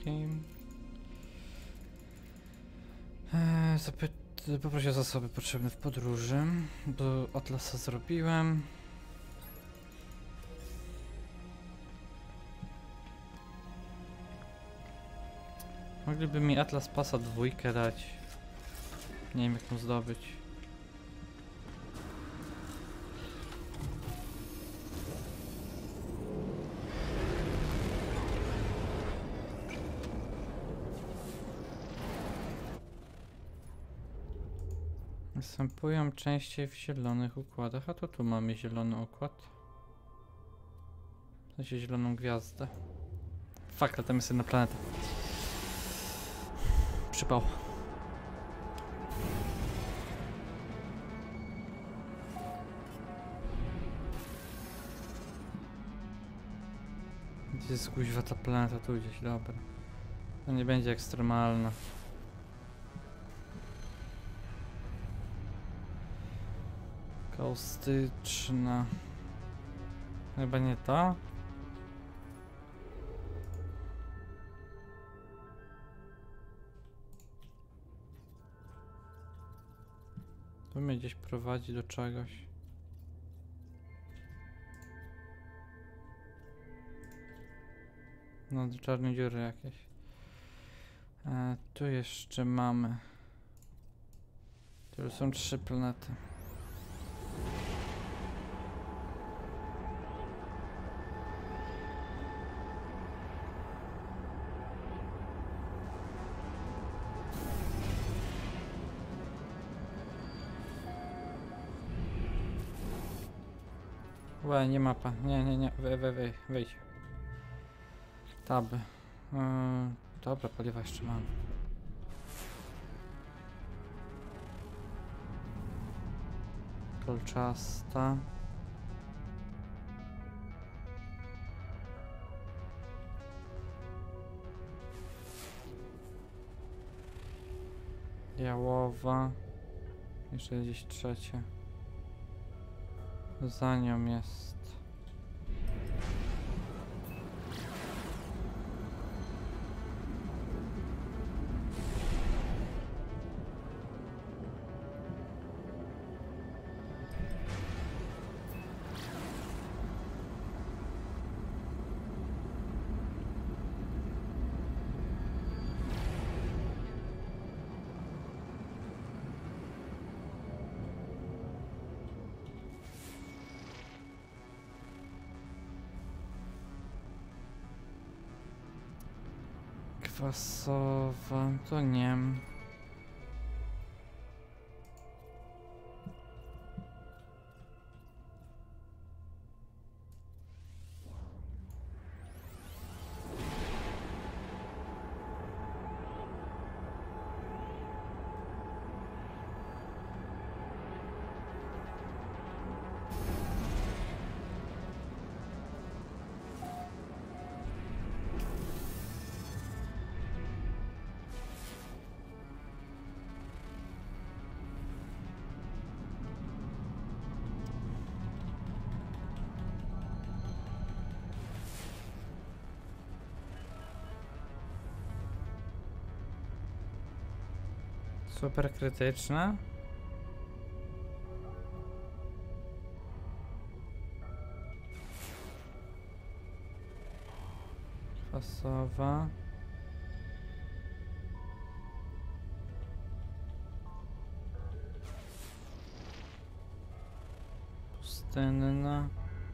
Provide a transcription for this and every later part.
wszystkim. Poproszę o zasoby potrzebne w podróży. Do Atlasa zrobiłem. Mogliby mi Atlas Passa 2 dać. Nie wiem jak ją zdobyć. Występują częściej w zielonych układach, a to tu mamy zielony układ. W sensie zieloną gwiazdę. Fakt, ale tam jest jedna planeta. Przypał. Gdzie jest kuźwa ta planeta? Tu gdzieś, dobra. To nie będzie ekstremalna. Kaustyczna. Chyba nie ta. To mnie gdzieś prowadzi do czegoś. No, do czarnej dziury jakieś. Tu jeszcze mamy. Tu są 3 planety. Łe, nie mapa. Nie. Wejdź. Taby. Dobra, paliwa jeszcze mam. Kolczasta. Jałowa. Jeszcze gdzieś trzecie. Za nią jest. Kwasowa, to nie. Super krytyczna. Kwasowa. Pustynna.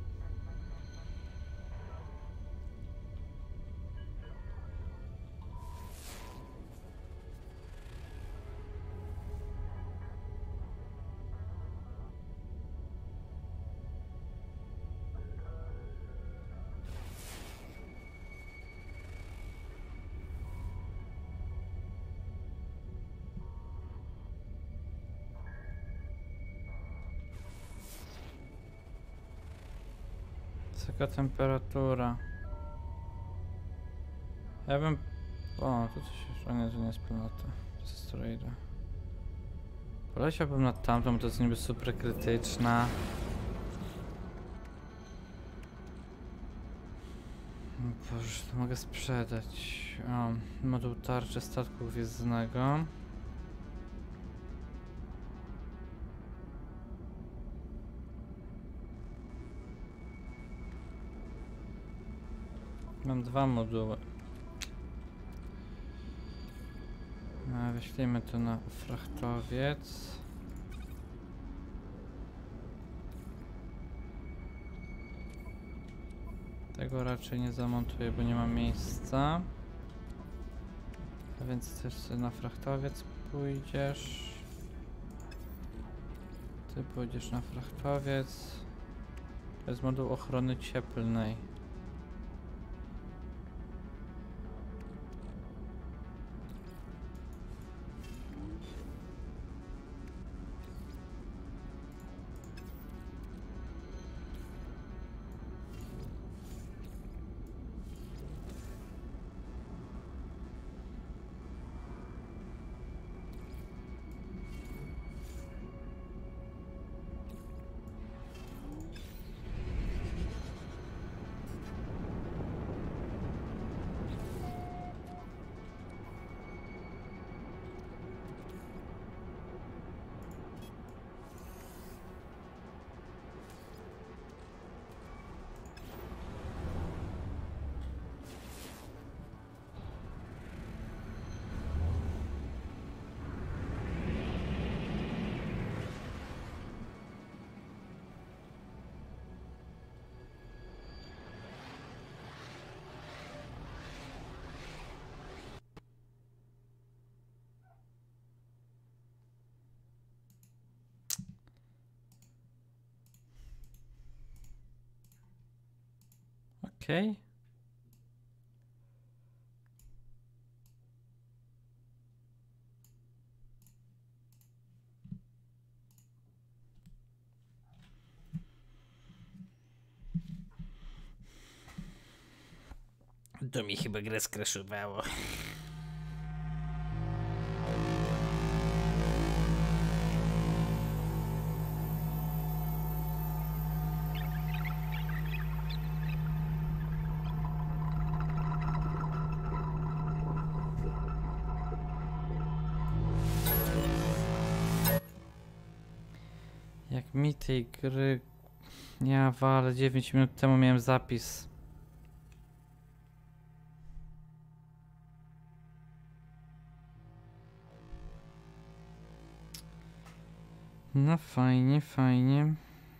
Wysoka temperatura. Ja bym... O, tu coś jeszcze nie, że nie jest planeta. To jest asteroida. Poleciałbym nad tamtą, bo to jest niby super krytyczna. Boże, to mogę sprzedać. O, moduł tarczy statku gwiezdnego. Mam 2 moduły. Wyślijmy to na frachtowiec. Tego raczej nie zamontuję, bo nie ma miejsca. A więc też sobie na frachtowiec pójdziesz. Ty pójdziesz na frachtowiec. To jest moduł ochrony cieplnej. Okej. To mi chyba grę skraszowało. Jak mi tej gry... Ja walę, 9 minut temu miałem zapis. No fajnie, fajnie.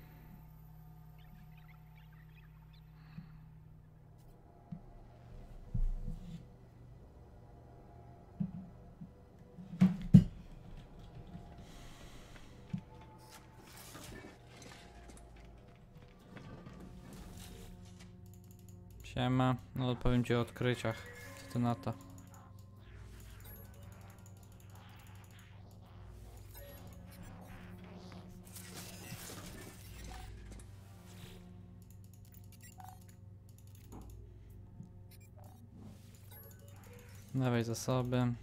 Siema, no powiem ci o odkryciach. Co ty na to? Dawaj zasoby.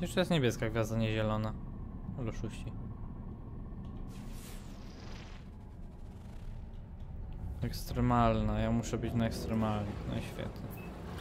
Już to jest niebieska gwiazda, nie zielona. Luszuści. Ekstremalna, ja muszę być na ekstremalnie. No i świetnie.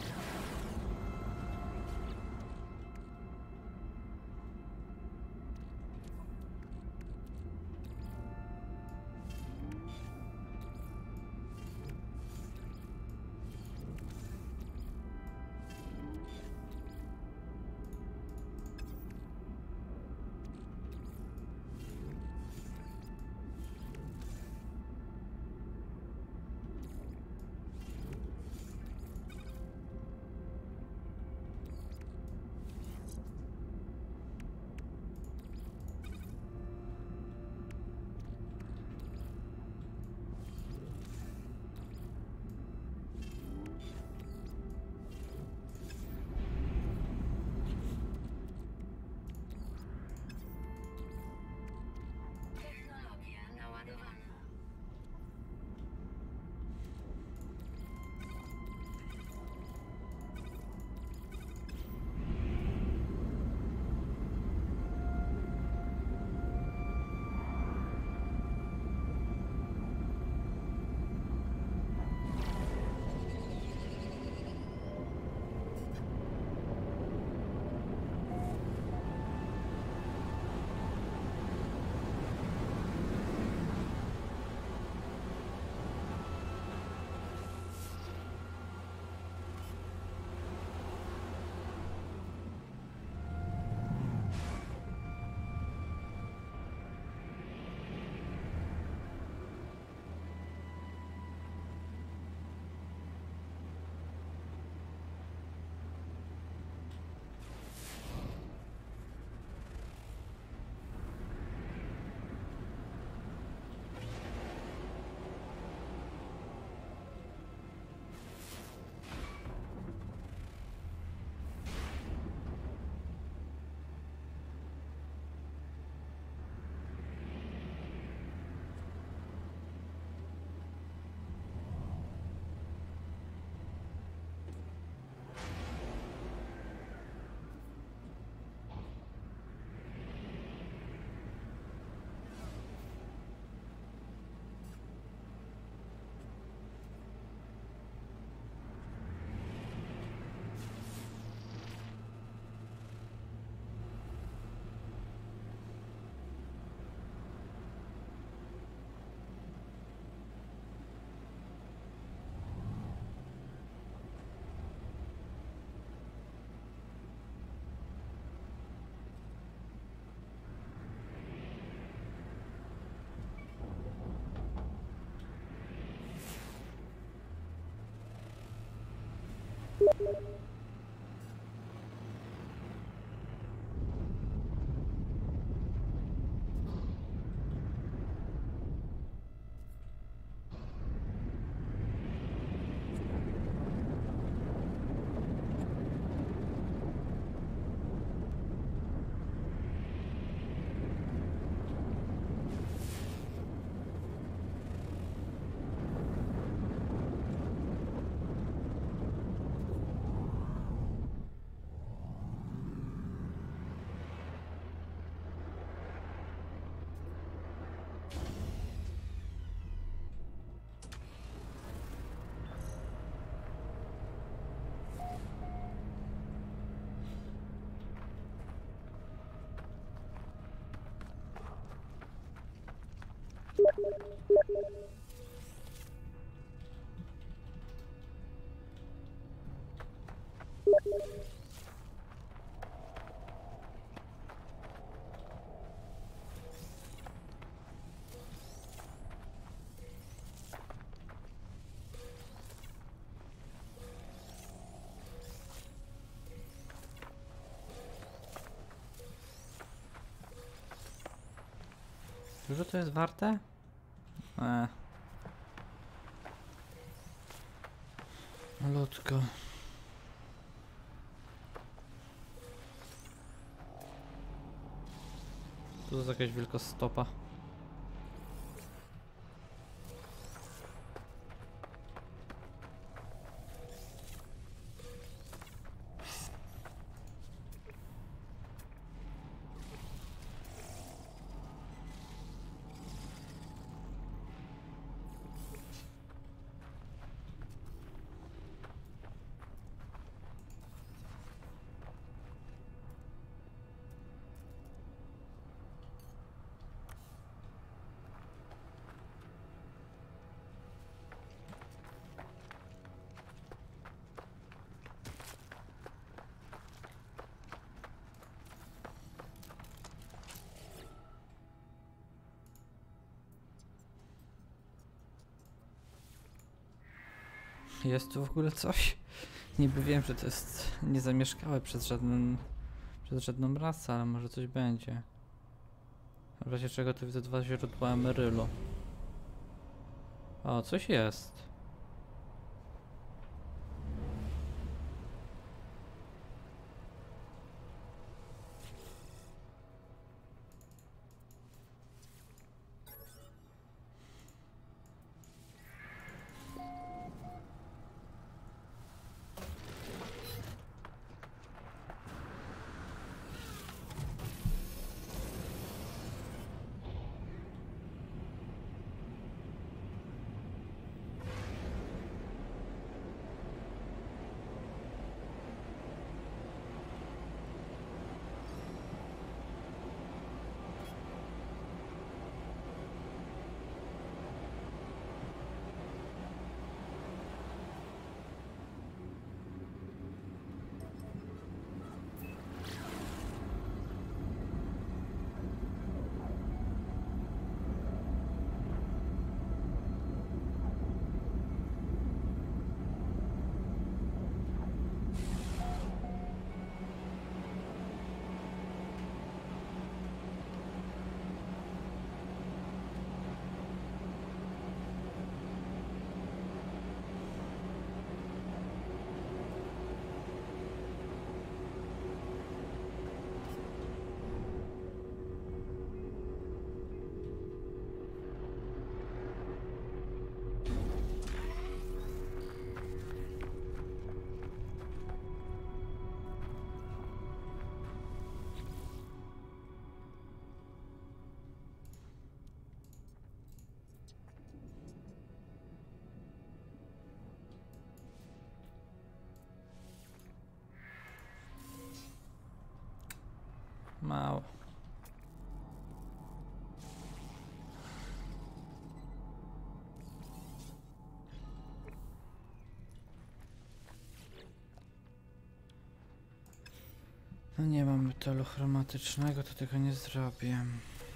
Dużo to jest warte? Malutko. Tu jest jakaś wielka stopa. Jest tu w ogóle coś? Niby wiem, że to jest niezamieszkałe przez żadną rasę, ale może coś będzie. W razie czego to widzę 2 źródła emerylu. O, coś jest. Mało. No nie mam metalu chromatycznego, to tego nie zrobię.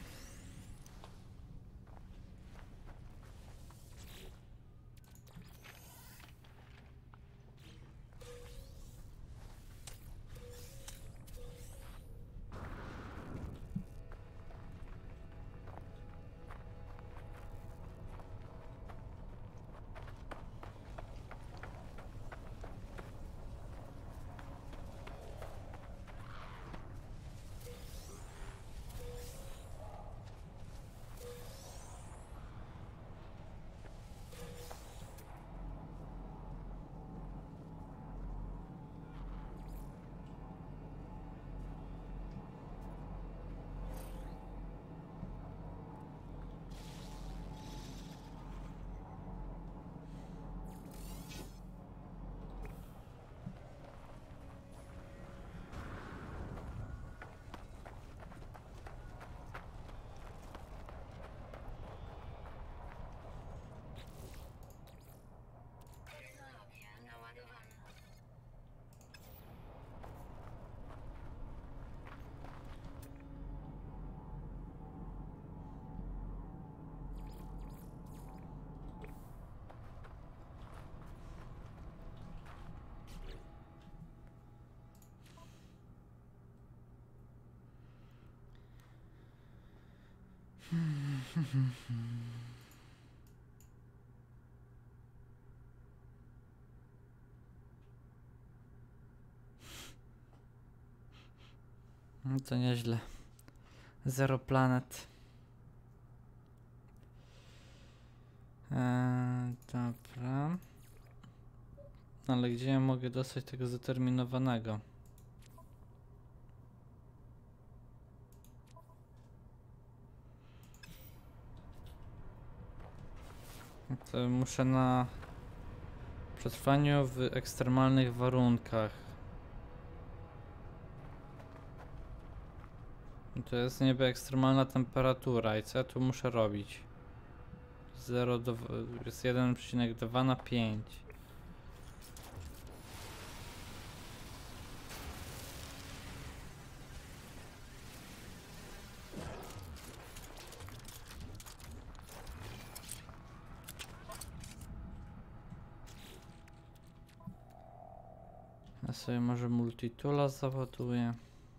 No to nieźle. 0 planet. Dobra. Ale gdzie ja mogę dostać tego zdeterminowanego? To muszę na przetrwaniu w ekstremalnych warunkach. To jest niby ekstremalna temperatura i co ja tu muszę robić? 0 do... jest 1,2 na 5. Ja sobie może multitoola załaduję.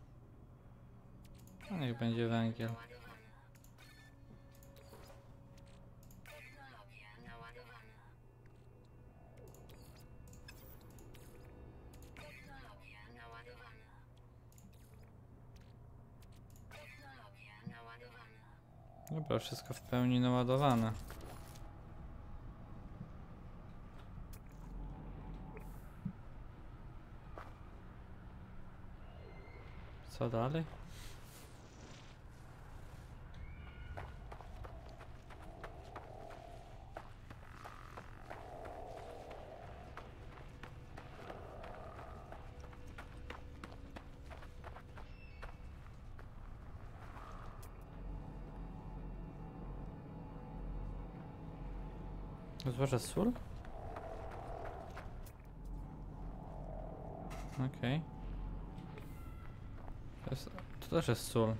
No niech będzie węgiel. Dobra, wszystko w pełni naładowane. Co dalej? Złożę sól? Okej. To też jest sól.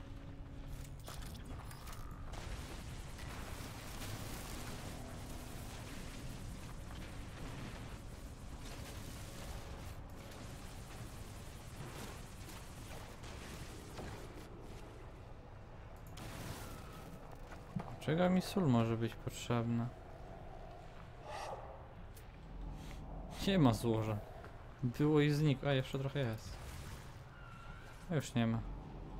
Czego mi sól może być potrzebna? Nie ma złoża. Było i znikło, a jeszcze trochę jest. A już nie ma.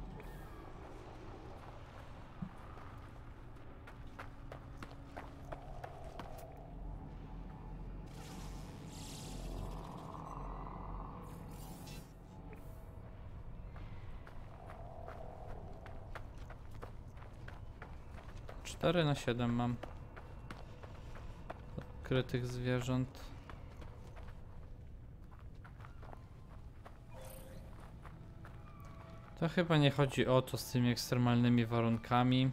Cztery na 7 mam odkrytych zwierząt. To chyba nie chodzi o to z tymi ekstremalnymi warunkami.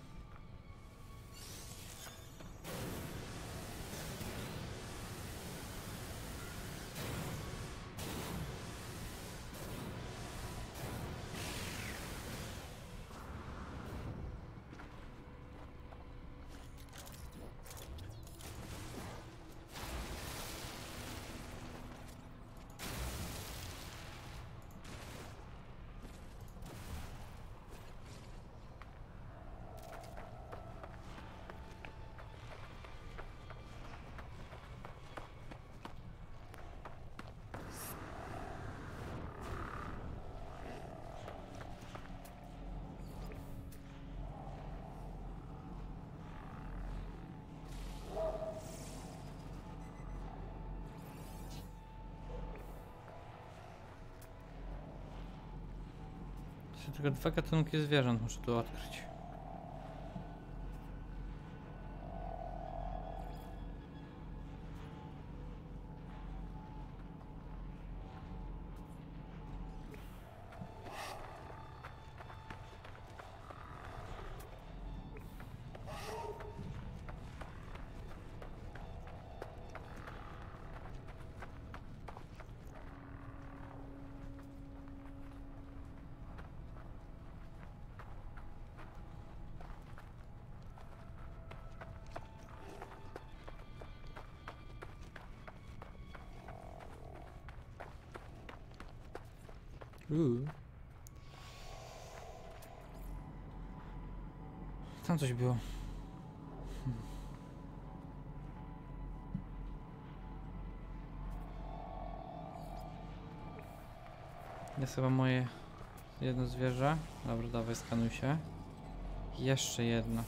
Tylko dwa gatunki zwierząt muszę tu odkryć. Tam coś było. Jest chyba moje jedno zwierzę. Dobra, dawaj, skanuj się. Jeszcze jedno.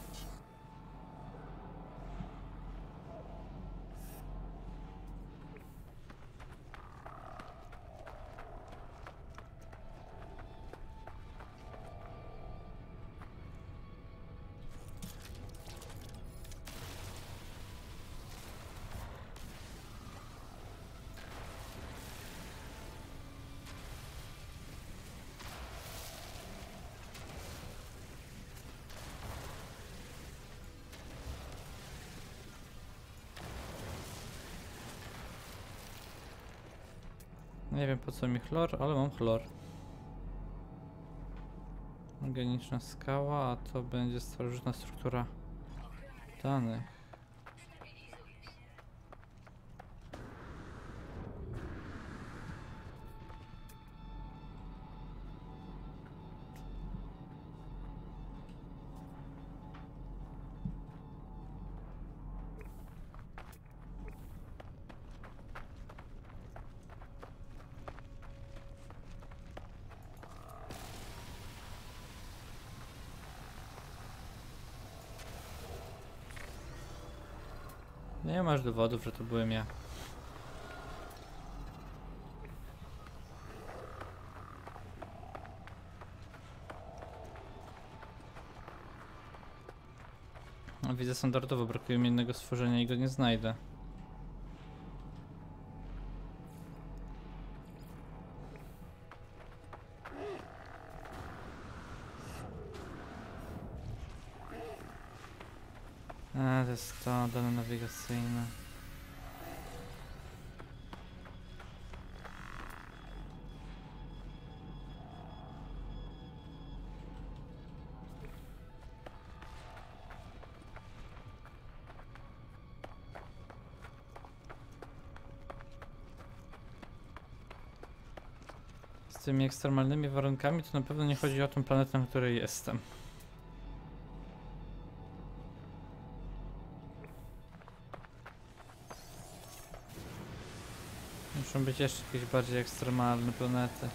Nie wiem po co mi chlor, ale mam chlor. Organiczna skała, a to będzie starożytna struktura danych. Nie masz dowodów, że to byłem ja. Widzę, standardowo brakuje mi innego stworzenia i go nie znajdę. To jest to, dane nawigacyjne. Z tymi ekstremalnymi warunkami to na pewno nie chodzi o tą planetę, na której jestem. Muszą być jeszcze jakieś bardziej ekstremalne planety.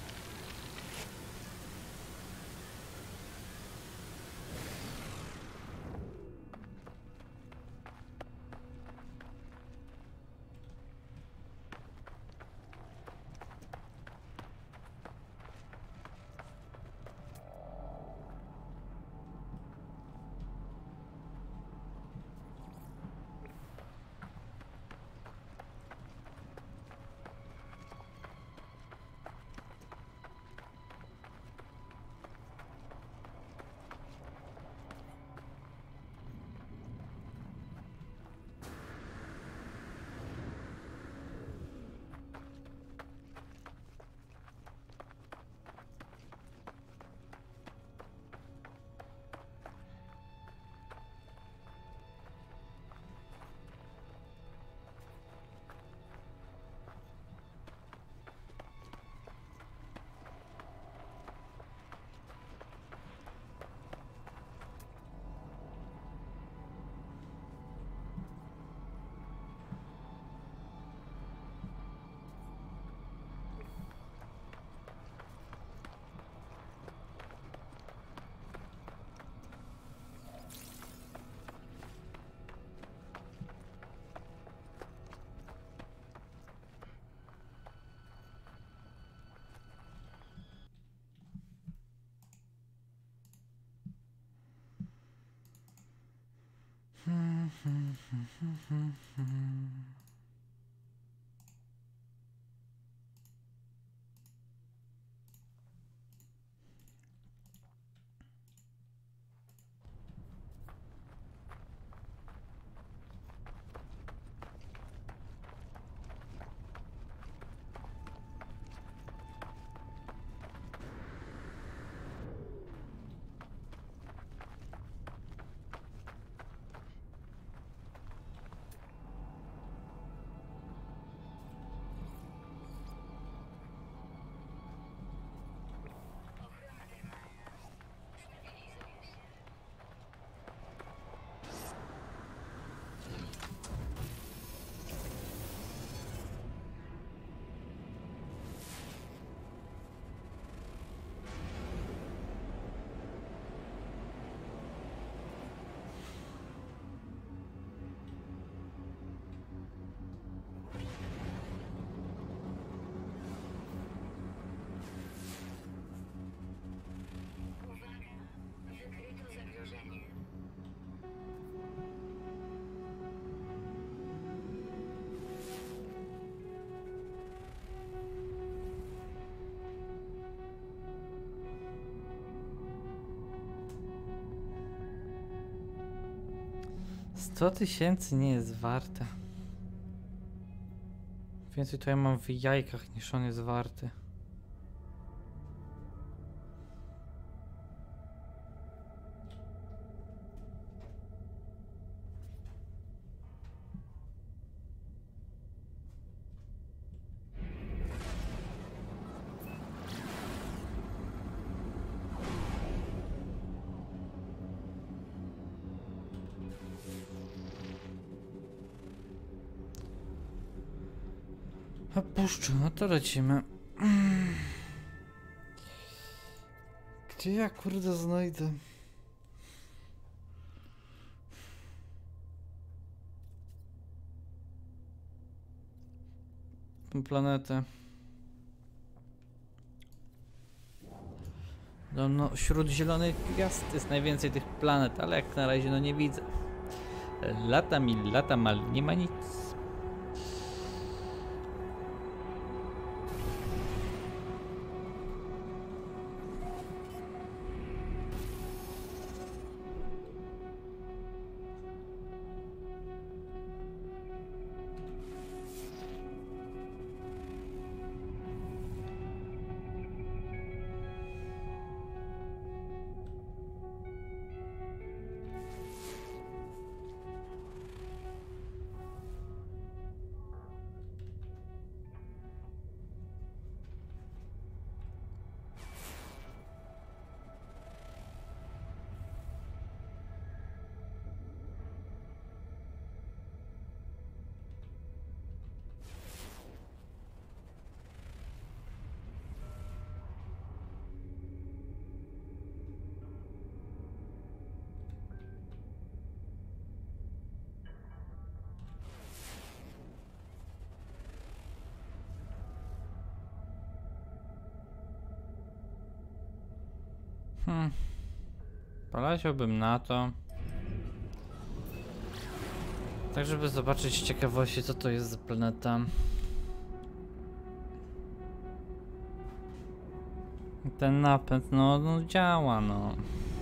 $100 000 nie jest warte. Więcej to ja mam w jajkach niż on jest warty. A puszczę, no to lecimy. Gdzie ja kurde znajdę? tą planetę. No, wśród zielonych gwiazd jest najwięcej tych planet, ale jak na razie no nie widzę. Latam i latam, ale nie ma nic. Poleciałbym na to. Tak, żeby zobaczyć z ciekawości, co to jest za planeta. Ten napęd, no działa, no.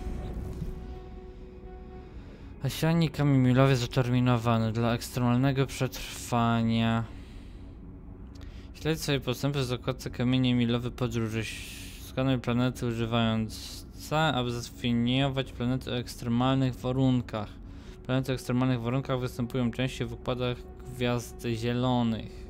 Oceanik kamień milowy zaterminowany dla ekstremalnego przetrwania. Śledź sobie postępy w zakładce kamienie milowe podróży. Skanuj planety używając C, aby zdefiniować planety o ekstremalnych warunkach. Planety o ekstremalnych warunkach występują częściej w układach gwiazd zielonych.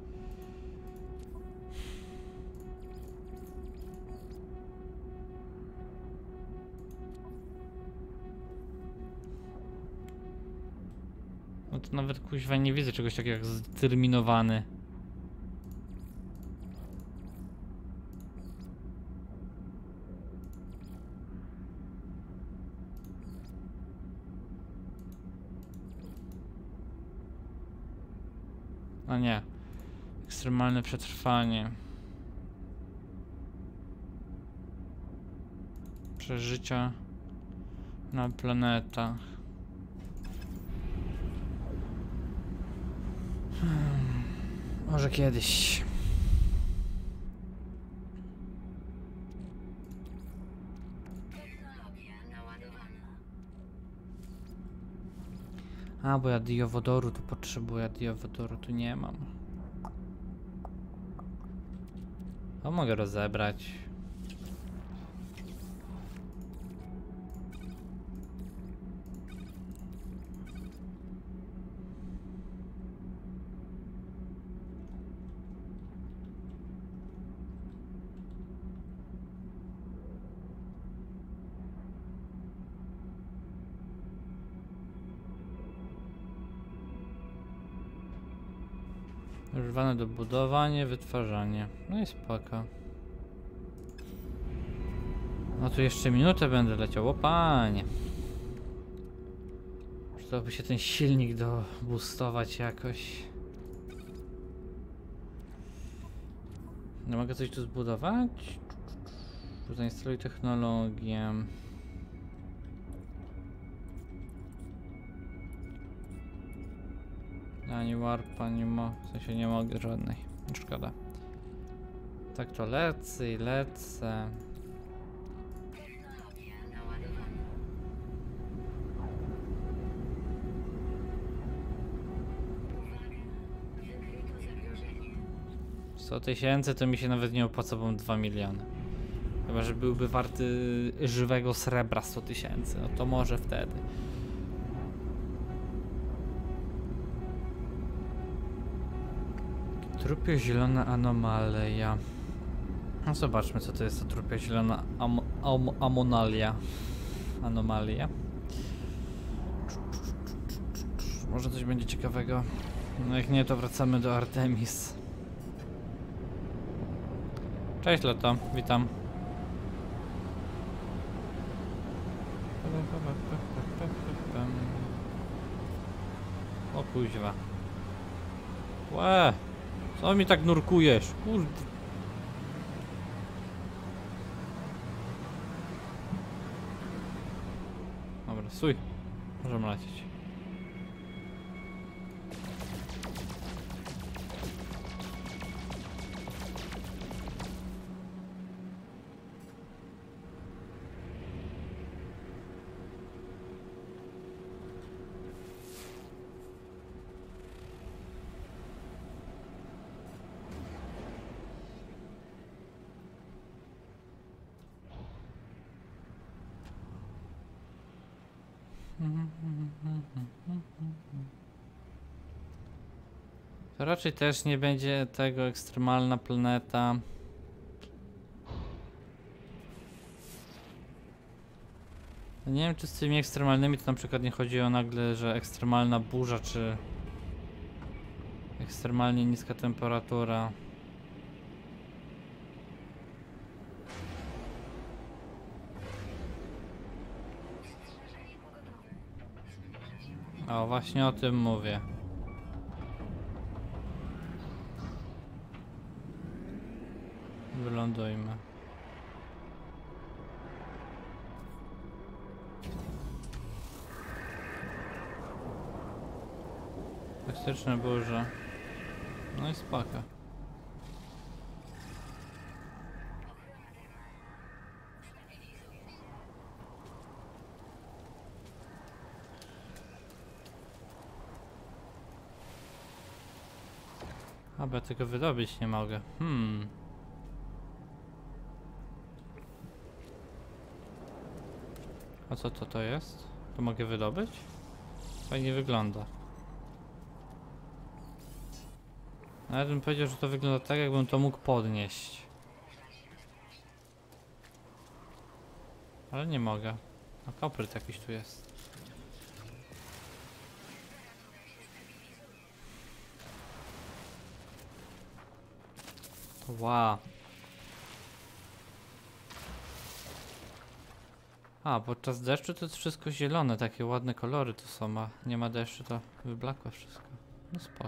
No to nawet kuźwa nie widzę czegoś takiego jak zdeterminowany. A nie. Ekstremalne przetrwanie. Przeżycia na planetach. Może kiedyś. A, bo ja diowodoru tu potrzebuję, diowodoru tu nie mam. A mogę rozebrać. Używane do budowania, wytwarzania. No i spoko. No tu jeszcze minutę będę leciał, o panie. Przydałoby się ten silnik doboostować jakoś. No mogę coś tu zbudować? Tu zainstaluj technologię. Ani warp, ani w sensie nie mogę żadnej. Szkoda. Tak to lecę i lecę. $100 000 to mi się nawet nie opłaca, bo mam 2 miliony. Chyba że byłby warty żywego srebra 100 000, no to może wtedy. Trupio zielona anomalia. No zobaczmy, co to jest ta trupio zielona anomalia. Może coś będzie ciekawego. No jak nie, to wracamy do Artemis. Cześć Loto, witam. O kuźwa. Łe! Co mi tak nurkujesz? Kurde. Dobra, stój. Możemy lecieć. To raczej też nie będzie tego ekstremalna planeta. Nie wiem, czy z tymi ekstremalnymi to na przykład nie chodzi o nagle, że ekstremalna burza, czy ekstremalnie niska temperatura. O, właśnie o tym mówię. Wylądujmy. Toksyczne burze. No i spoko. A, bo ja tego wydobyć nie mogę. A co to jest? To mogę wydobyć? Fajnie wygląda. Nawet bym powiedział, że to wygląda tak, jakbym to mógł podnieść. Ale nie mogę. A kopryt jakiś tu jest. Wow. A, podczas deszczu to jest wszystko zielone, takie ładne kolory to są, a nie ma deszczu, to wyblakłe wszystko. No spoko.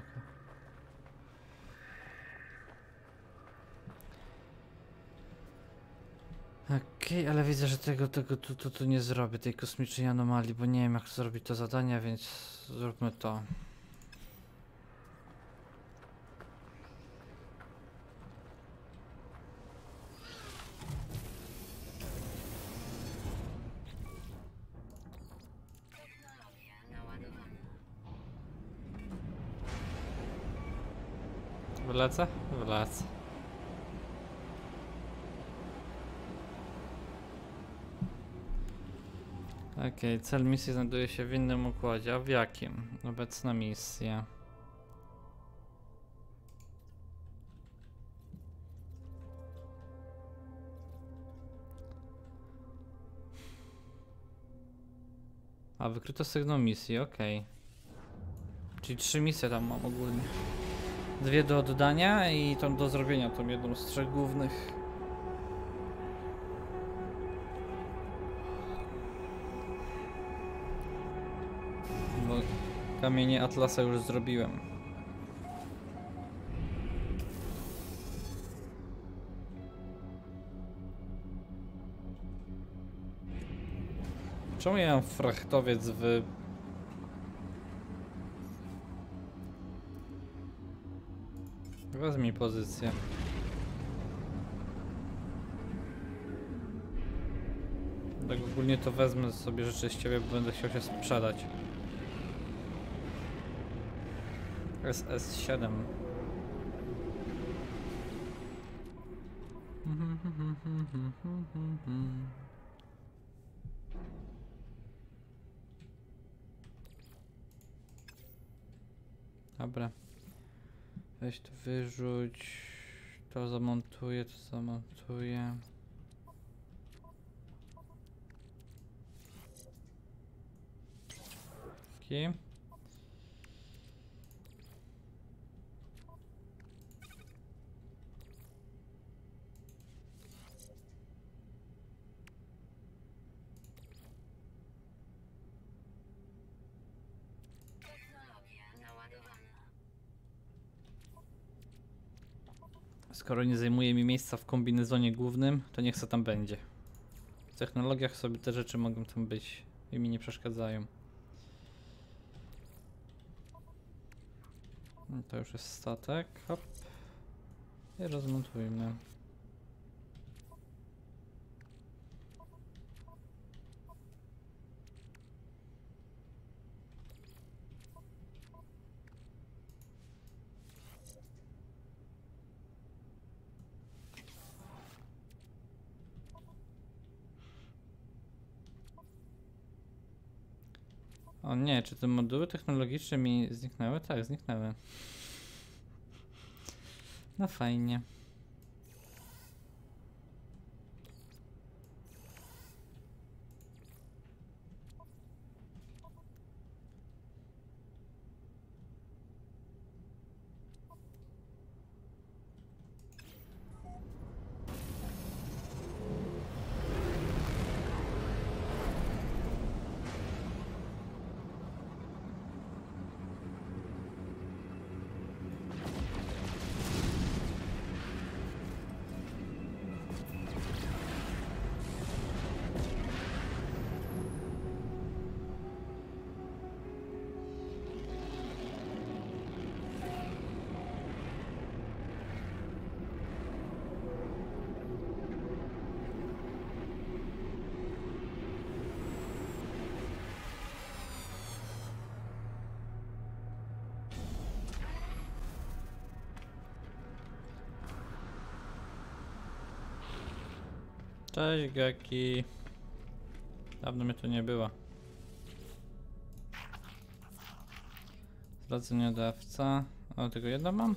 Okej, ale widzę, że tego tu nie zrobię, tej kosmicznej anomalii, bo nie wiem jak zrobić to zadania, więc zróbmy to. Wylecę? Wylecę. Okej, cel misji znajduje się w innym układzie, a w jakim? Obecna misja. A, wykryto sygnał misji, okej. Czyli 3 misje tam mam ogólnie. 2 do oddania i tą do zrobienia, tą jedną z 3 głównych. Bo kamienie Atlasa już zrobiłem. Czemu ja mam frachtowiec w... Wezmij pozycję. Tak ogólnie to wezmę sobie rzeczy z ciebie, bo będę chciał się sprzedać. SS7. Dobra. Weź to wyrzuć. To zamontuję, to zamontuję. Okay. Skoro nie zajmuje mi miejsca w kombinezonie głównym, to niech co tam będzie. W technologiach sobie te rzeczy mogą tam być i mi nie przeszkadzają. To już jest statek, hop. I rozmontujmy. O nie, czy te moduły technologiczne mi zniknęły? Tak, zniknęły. No fajnie. Cześć Gaki. Dawno mnie tu nie było. Zleceniodawca. O, tylko jedno mam?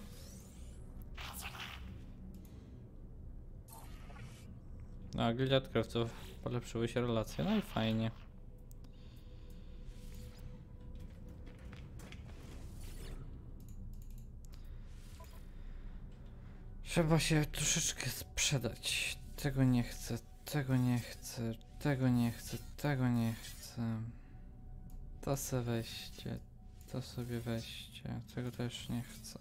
No, gildia odkrywców. Polepszyły się relacje, no i fajnie. Trzeba się troszeczkę sprzedać. Tego nie chcę, tego nie chcę, tego nie chcę, tego nie chcę. To se weźcie, to sobie weźcie, tego też nie chcę.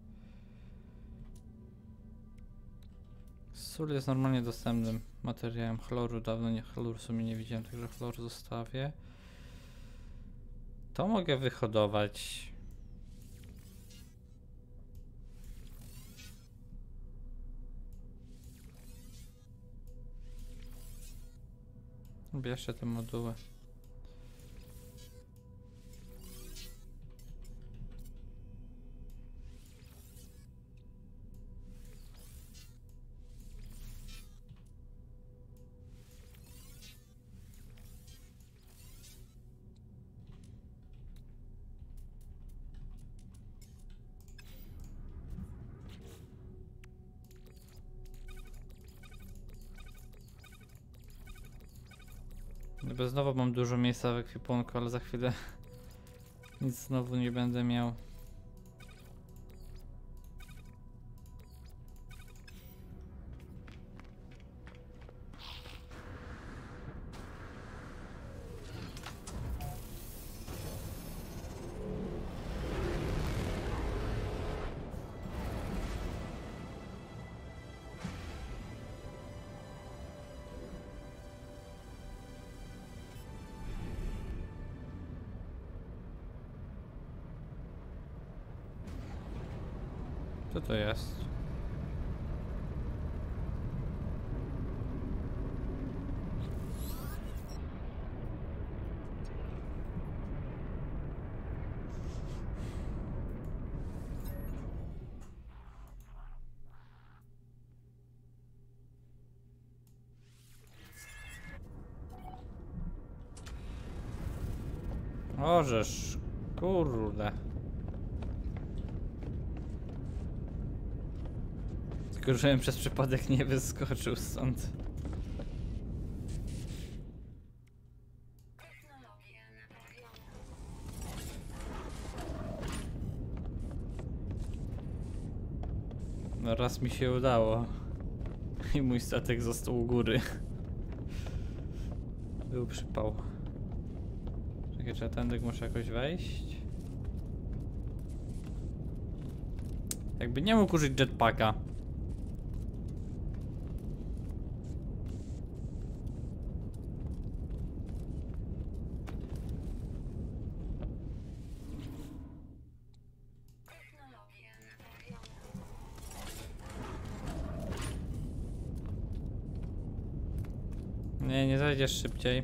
Sól jest normalnie dostępnym materiałem chloru, dawno nie chloru w sumie nie widziałem, także chlor zostawię. To mogę wyhodować. Bierzcie te moduły. Niby znowu mam dużo miejsca w ekwipunku, ale za chwilę nic znowu nie będę miał. Co to jest? Ożeż, kurde. Tylko żebym przez przypadek nie wyskoczył stąd. No raz mi się udało. I mój statek został u góry. Był przypał. Czekaj, czy ja tędy muszę jakoś wejść? Jakby nie mógł użyć jetpacka. Nie, nie zajdziesz szybciej.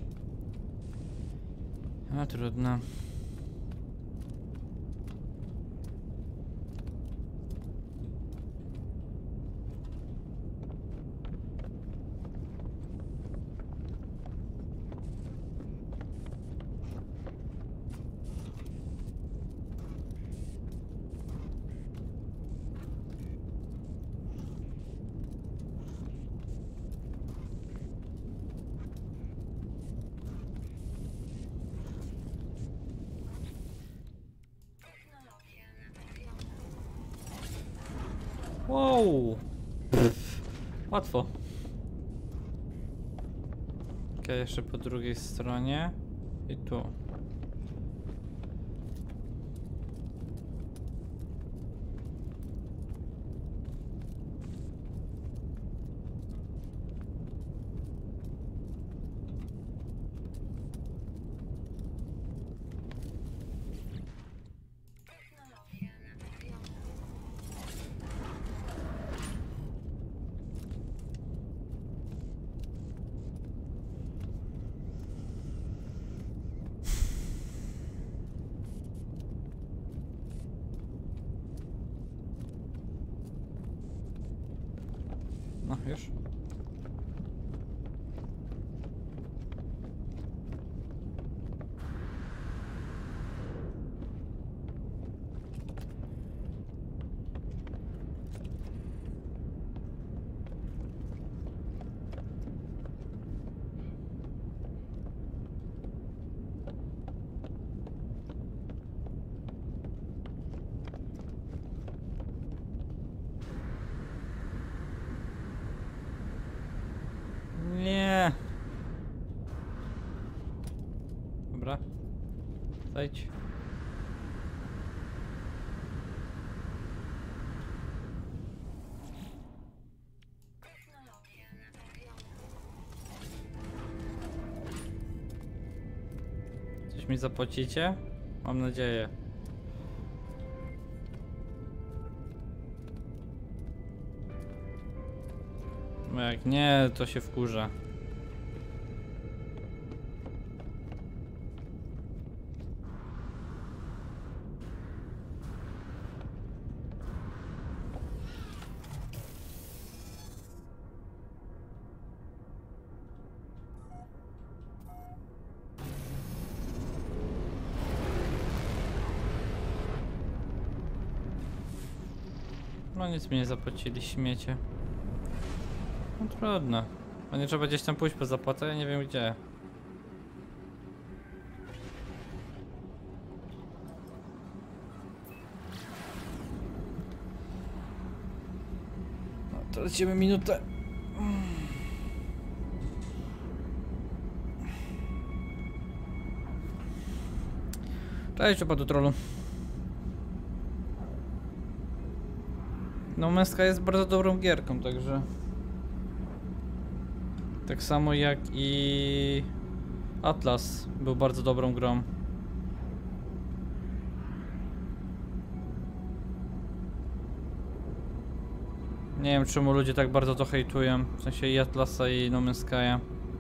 A trudno. Wow! Łatwo. Okej, jeszcze po drugiej stronie. I tu. No, już. Nie. Dobra. Zejdź. Coś mi zapłacicie? Mam nadzieję. Bo jak nie, to się wkurza. No nic mi nie zapłacili, śmiecie. No trudno. Bo nie trzeba gdzieś tam pójść po zapłatę, ja nie wiem gdzie. No to lecimy minutę. Cześć, panu trollu. No Męska jest bardzo dobrą gierką, także... Tak samo jak i... Atlas był bardzo dobrą grą. Nie wiem czemu ludzie tak bardzo to hejtują, w sensie i Atlasa i No Man's Sky'a.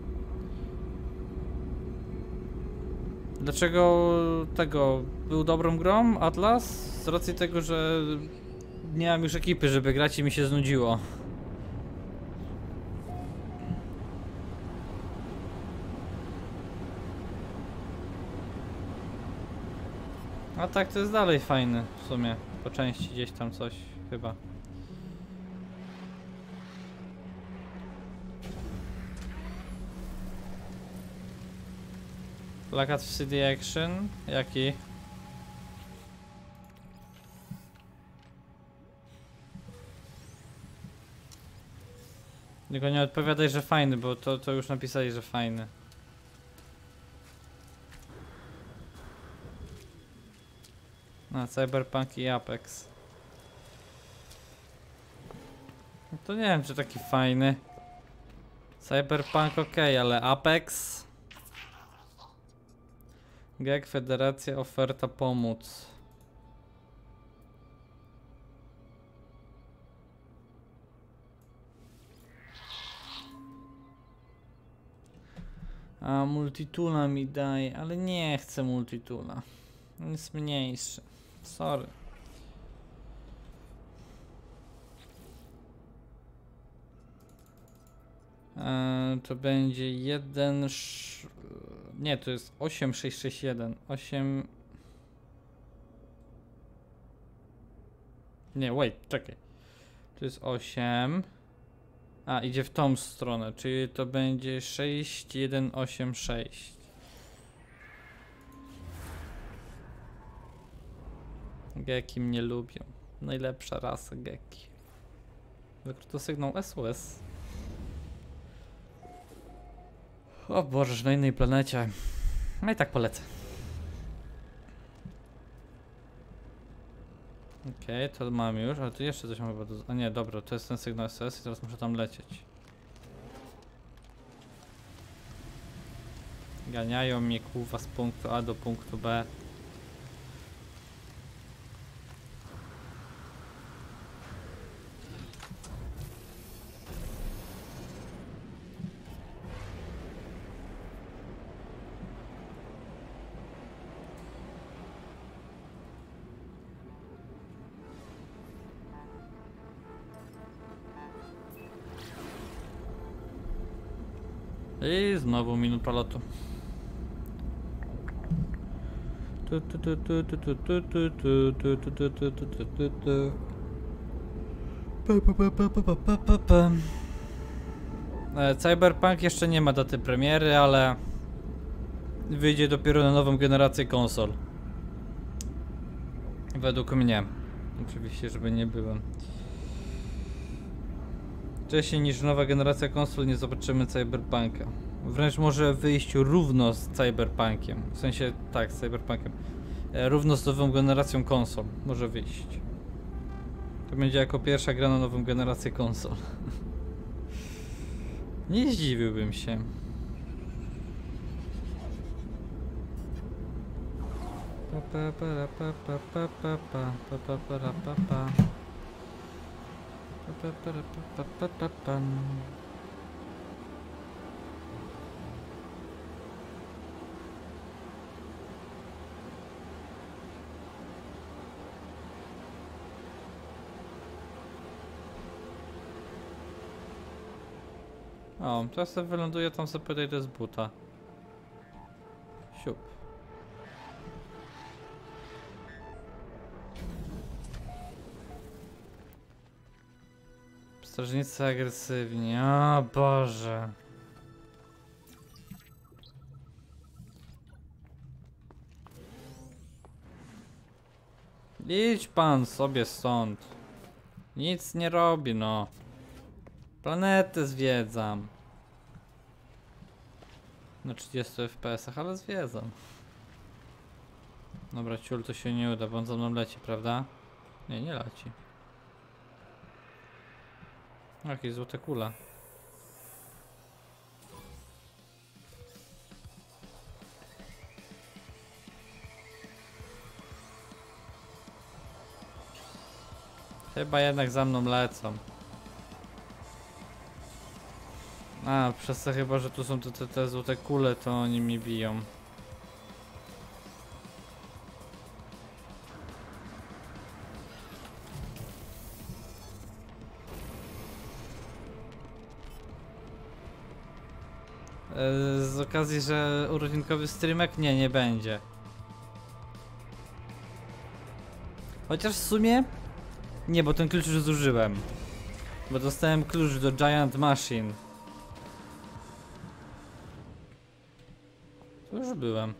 Dlaczego tego był dobrą grą Atlas? Z racji tego, że nie mam już ekipy, żeby grać i mi się znudziło. A tak to jest dalej fajny w sumie. Po części gdzieś tam coś chyba. Plakat w CD Action? Jaki? Tylko nie odpowiadaj, że fajny, bo to już napisali, że fajny. No, Cyberpunk i Apex. No to nie wiem, czy taki fajny. Cyberpunk ok, ale Apex? GEG, Federacja, oferta, pomóc. A multitula mi daje, ale nie chcę multitula. On jest mniejszy. Sorry. To będzie 1. Nie, to jest 8661. 8. Nie, wait, czekaj. To jest 8. A, idzie w tą stronę, czyli to będzie 6186. Geki mnie lubią. Najlepsza rasa geki. Wykryto sygnał SOS. O Boże, na innej planecie. No i tak polecę. Okej, to mam już, ale tu jeszcze coś mam chyba do... A nie, dobra, to jest ten sygnał SOS i teraz muszę tam lecieć. Ganiają mnie kurwa z punktu A do punktu B. I znowu minuta lotu. Cyberpunk jeszcze nie ma daty premiery, ale wyjdzie dopiero na nową generację konsol. Według mnie. Oczywiście, żeby nie było. Wcześniej niż nowa generacja konsol nie zobaczymy Cyberpunka. Wręcz może wyjść równo z Cyberpunkiem. W sensie tak, z Cyberpunkiem. Równo z nową generacją konsol może wyjść. To będzie jako pierwsza gra na nową generację konsol. Nie zdziwiłbym się. O, teraz sobie wyląduję, tam sobie podejdę z buta. Siup. Strażnicy agresywni, o Boże. Idź pan sobie stąd. Nic nie robi, no. Planetę zwiedzam. Na 30 FPS-ach, ale zwiedzam. Dobra, ciul to się nie uda, bo on za mną leci, prawda? Nie, nie leci. Jakieś złote kule. Chyba jednak za mną lecą. A, przez to chyba, że tu są te złote kule, to oni mi biją. Z okazji, że urodzinkowy streamek? Nie, nie będzie. Chociaż w sumie... Nie, bo ten klucz już zużyłem. Bo dostałem klucz do Giant Machine. Tu już byłem.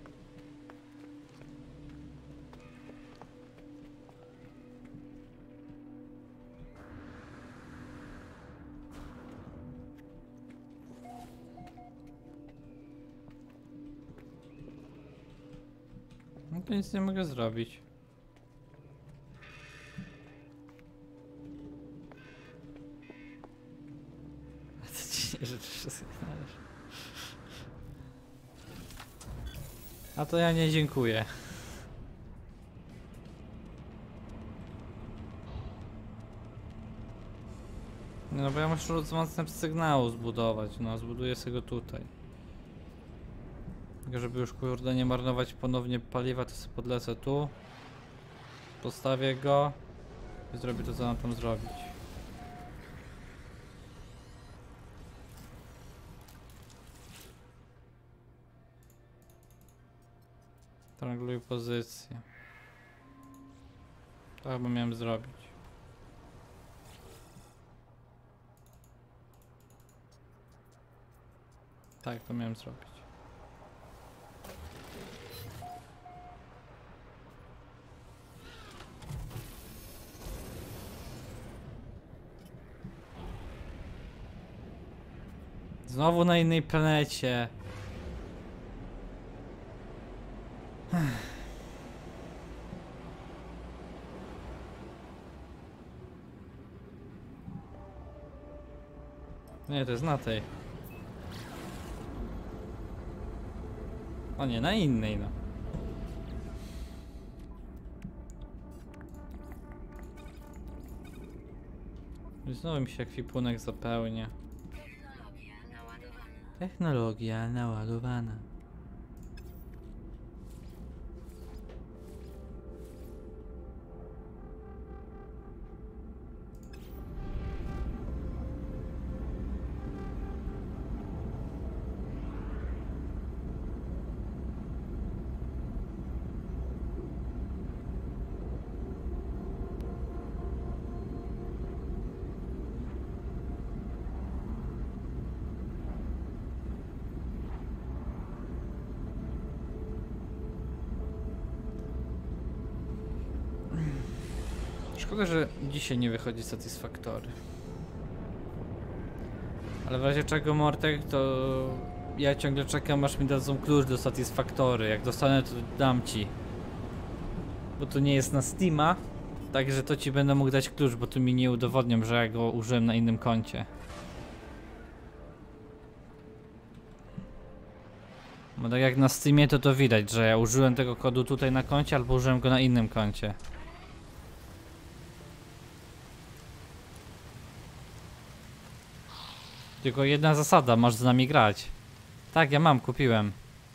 No to nic nie mogę zrobić. A to ci nie rzeczy wszystkich należy. A to ja nie dziękuję. No bo ja muszę wzmacniacz sygnału zbudować, no zbuduję sobie go tutaj. Tylko żeby już kurde nie marnować ponownie paliwa, to sobie podlecę tu. Postawię go i zrobię to, co mam tam zrobić. Trianguluję pozycję. To chyba miałem zrobić. Tak, to miałem zrobić. Znowu na innej planecie. Nie, to jest na tej. O nie, na innej, no. I znowu mi się ekwipunek zapełnia. Technologia naładowana. Szkoda, że dzisiaj nie wychodzi Satisfactory. Ale w razie czego, Mortek, to ja ciągle czekam, aż mi dadzą klucz do Satisfactory. Jak dostanę, to dam ci. Bo to nie jest na Steama, także to ci będę mógł dać klucz, bo tu mi nie udowodnią, że ja go użyłem na innym koncie. Bo tak jak na Steamie, to widać, że ja użyłem tego kodu tutaj na koncie, albo użyłem go na innym koncie. Tylko jedna zasada, masz z nami grać. Tak, ja mam, kupiłem.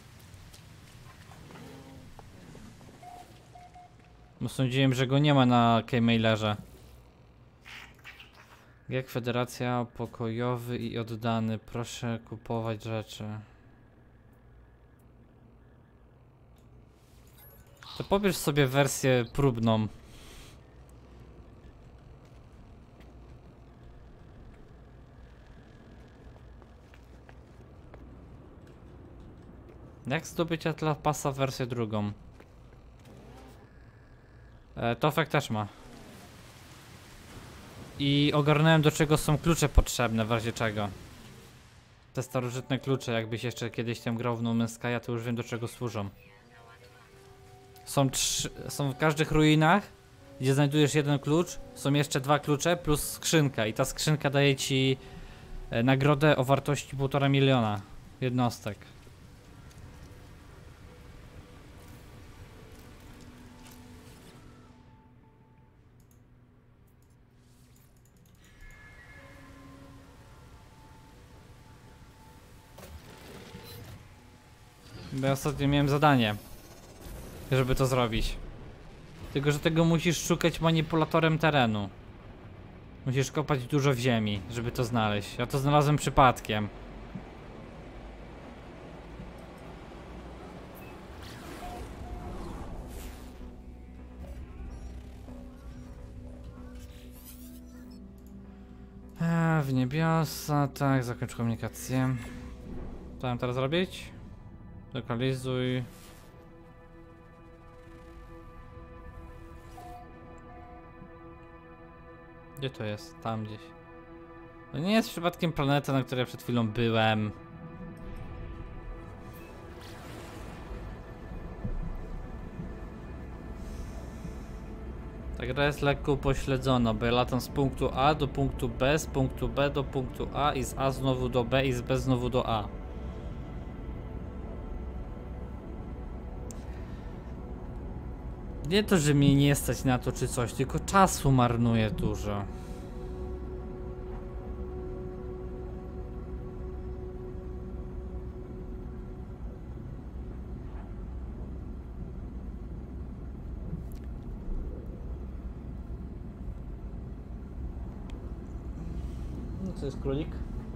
Bo sądziłem, że go nie ma na Keymailerze. Jak Federacja, pokojowy i oddany. Proszę kupować rzeczy. To pobierz sobie wersję próbną. Jak zdobyć Atlasa wersję drugą? Tofek też ma. I ogarnąłem, do czego są klucze potrzebne, w razie czego. Te starożytne klucze, jakbyś jeszcze kiedyś tam grał w No Man's Sky, to już wiem, do czego służą. Są w każdych ruinach, gdzie znajdujesz jeden klucz, są jeszcze 2 klucze plus skrzynka i ta skrzynka daje ci nagrodę o wartości 1,5 miliona jednostek. Bo ja ostatnio miałem zadanie, żeby to zrobić. Tylko że tego musisz szukać manipulatorem terenu. Musisz kopać dużo w ziemi, żeby to znaleźć. Ja to znalazłem przypadkiem. W niebiosa, tak, zakończ komunikację. Co mam teraz robić? Lokalizuj. Gdzie to jest? Tam gdzieś. To nie jest przypadkiem planeta, na której przed chwilą byłem. Ta gra jest lekko upośledzona, bo ja latam z punktu A do punktu B, z punktu B do punktu A i z A znowu do B i z B znowu do A. Nie to, że mnie nie stać na to czy coś, tylko czasu marnuję dużo. No co jest królik?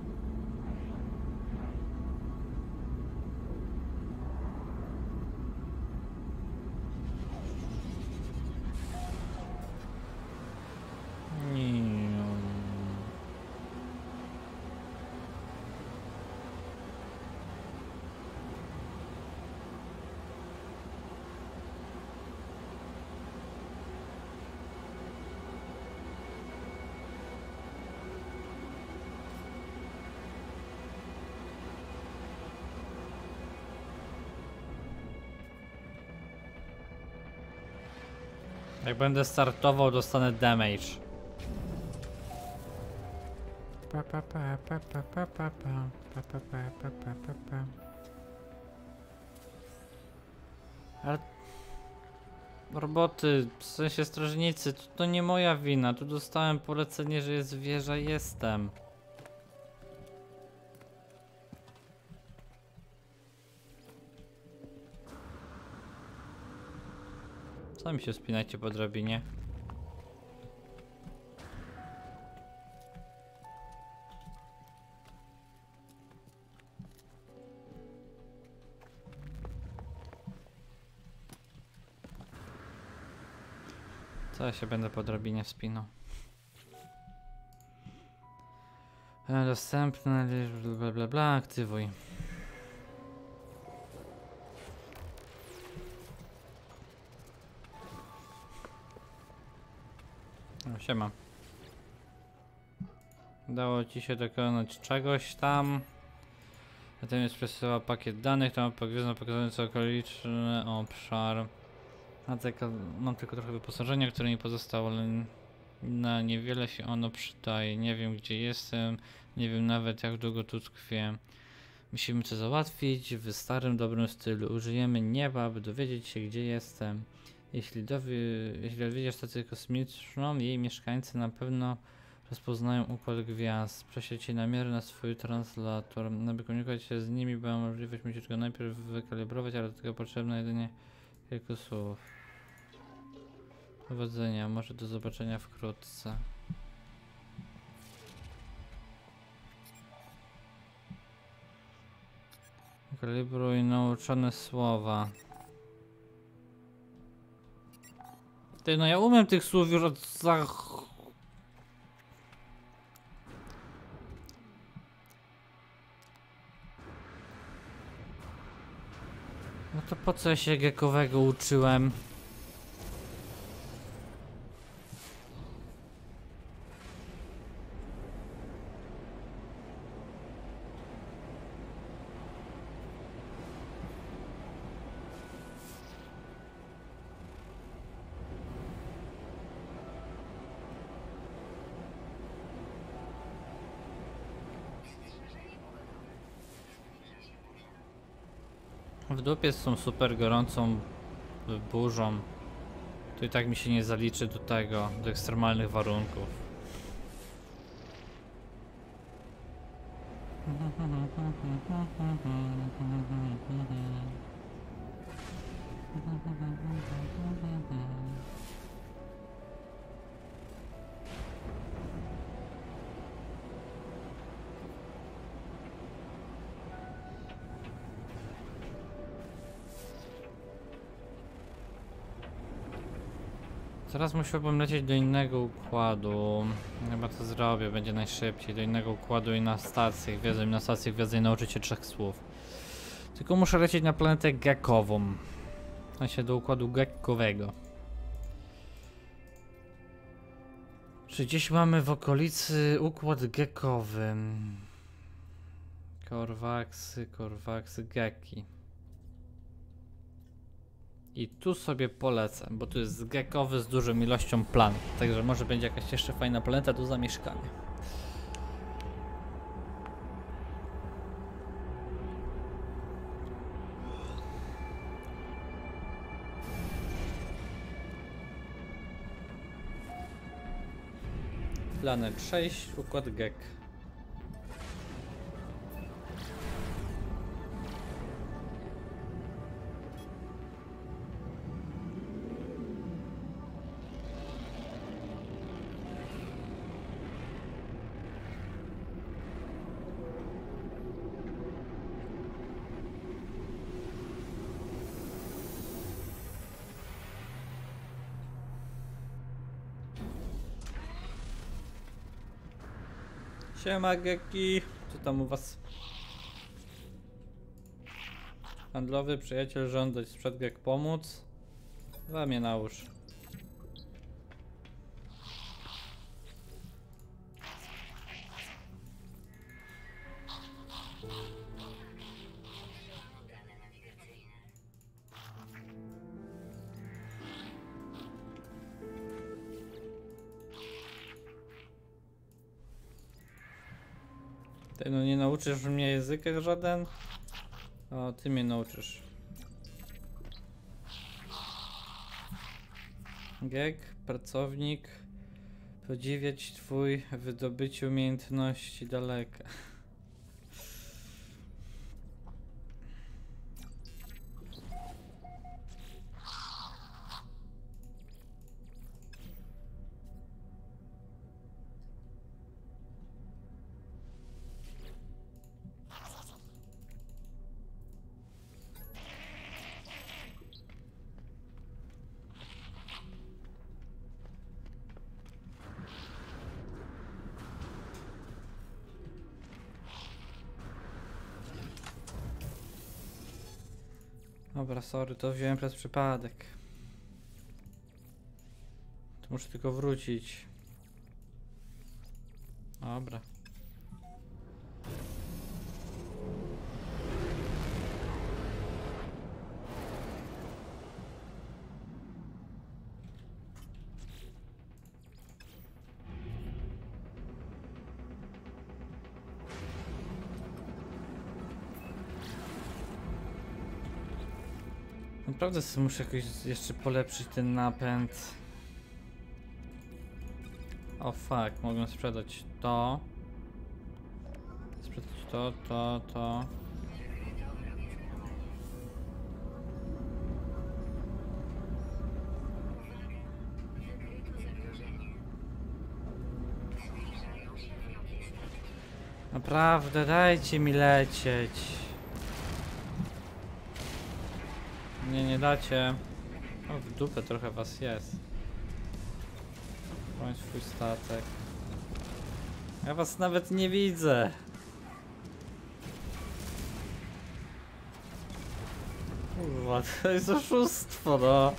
Jak będę startował, dostanę damage. Ale... Roboty, w sensie strażnicy, to nie moja wina. Tu dostałem polecenie, że jest wieża, jestem. Sami się wspinajcie po drabinie. Co ja się będę po drabinie wspinał? Dostępne, bla bla bla, aktywuj. O, siema. Udało ci się dokonać czegoś tam. Natomiast przesyła pakiet danych, tam pogwiezdno pokazujący okoliczny obszar. Mam tylko trochę wyposażenia, które mi pozostało, ale na niewiele się ono przydaje. Nie wiem gdzie jestem, nie wiem nawet jak długo tu tkwię. Musimy to załatwić w starym, dobrym stylu. Użyjemy nieba, by dowiedzieć się gdzie jestem. Jeśli odwiedzisz stację kosmiczną, jej mieszkańcy na pewno rozpoznają układ gwiazd. Prześlijcie namiary na swój translator. Aby komunikować się z nimi, była możliwość musisz go najpierw wykalibrować, ale do tego potrzebne jedynie kilku słów. Powodzenia, może do zobaczenia wkrótce. Kalibruj nauczone słowa. Ty, no ja umiem tych słów już od za... No to po co ja się gekowego uczyłem? W dupie z tą super gorącą burzą. To i tak mi się nie zaliczy do tego, do ekstremalnych warunków. Teraz musiałbym lecieć do innego układu. Chyba to zrobię, będzie najszybciej. Do innego układu i na stację gwiazdy. Na stację gwiazdy nauczyć się 3 słów. Tylko muszę lecieć na planetę Gekową. W sensie do układu Gekkowego. Czy gdzieś mamy w okolicy układ Gekkowy? Korwaksy, Gekki. I tu sobie polecę, bo tu jest Gekkowy z dużą ilością planet. Także może będzie jakaś jeszcze fajna planeta do zamieszkania. Planet 6, układ Gek. Siema Geki, co tam u was? Handlowy przyjaciel żądać sprzed Gek pomóc. Dwa mnie nałóż. Ty no nie nauczysz mnie języka żaden? O, ty mnie nauczysz. Gek, pracownik. Podziwiać twój wydobycie umiejętności daleka. Dobra, sorry, to wziąłem przez przypadek. To muszę tylko wrócić. Dobra. Naprawdę sobie muszę jakoś jeszcze polepszyć ten napęd. O fuck, mogę sprzedać to. Sprzedać to. Naprawdę, dajcie mi lecieć. Nie dacie. O, w dupę trochę was jest. Bądź swój statek. Ja was nawet nie widzę. Kurwa, to jest oszustwo, no.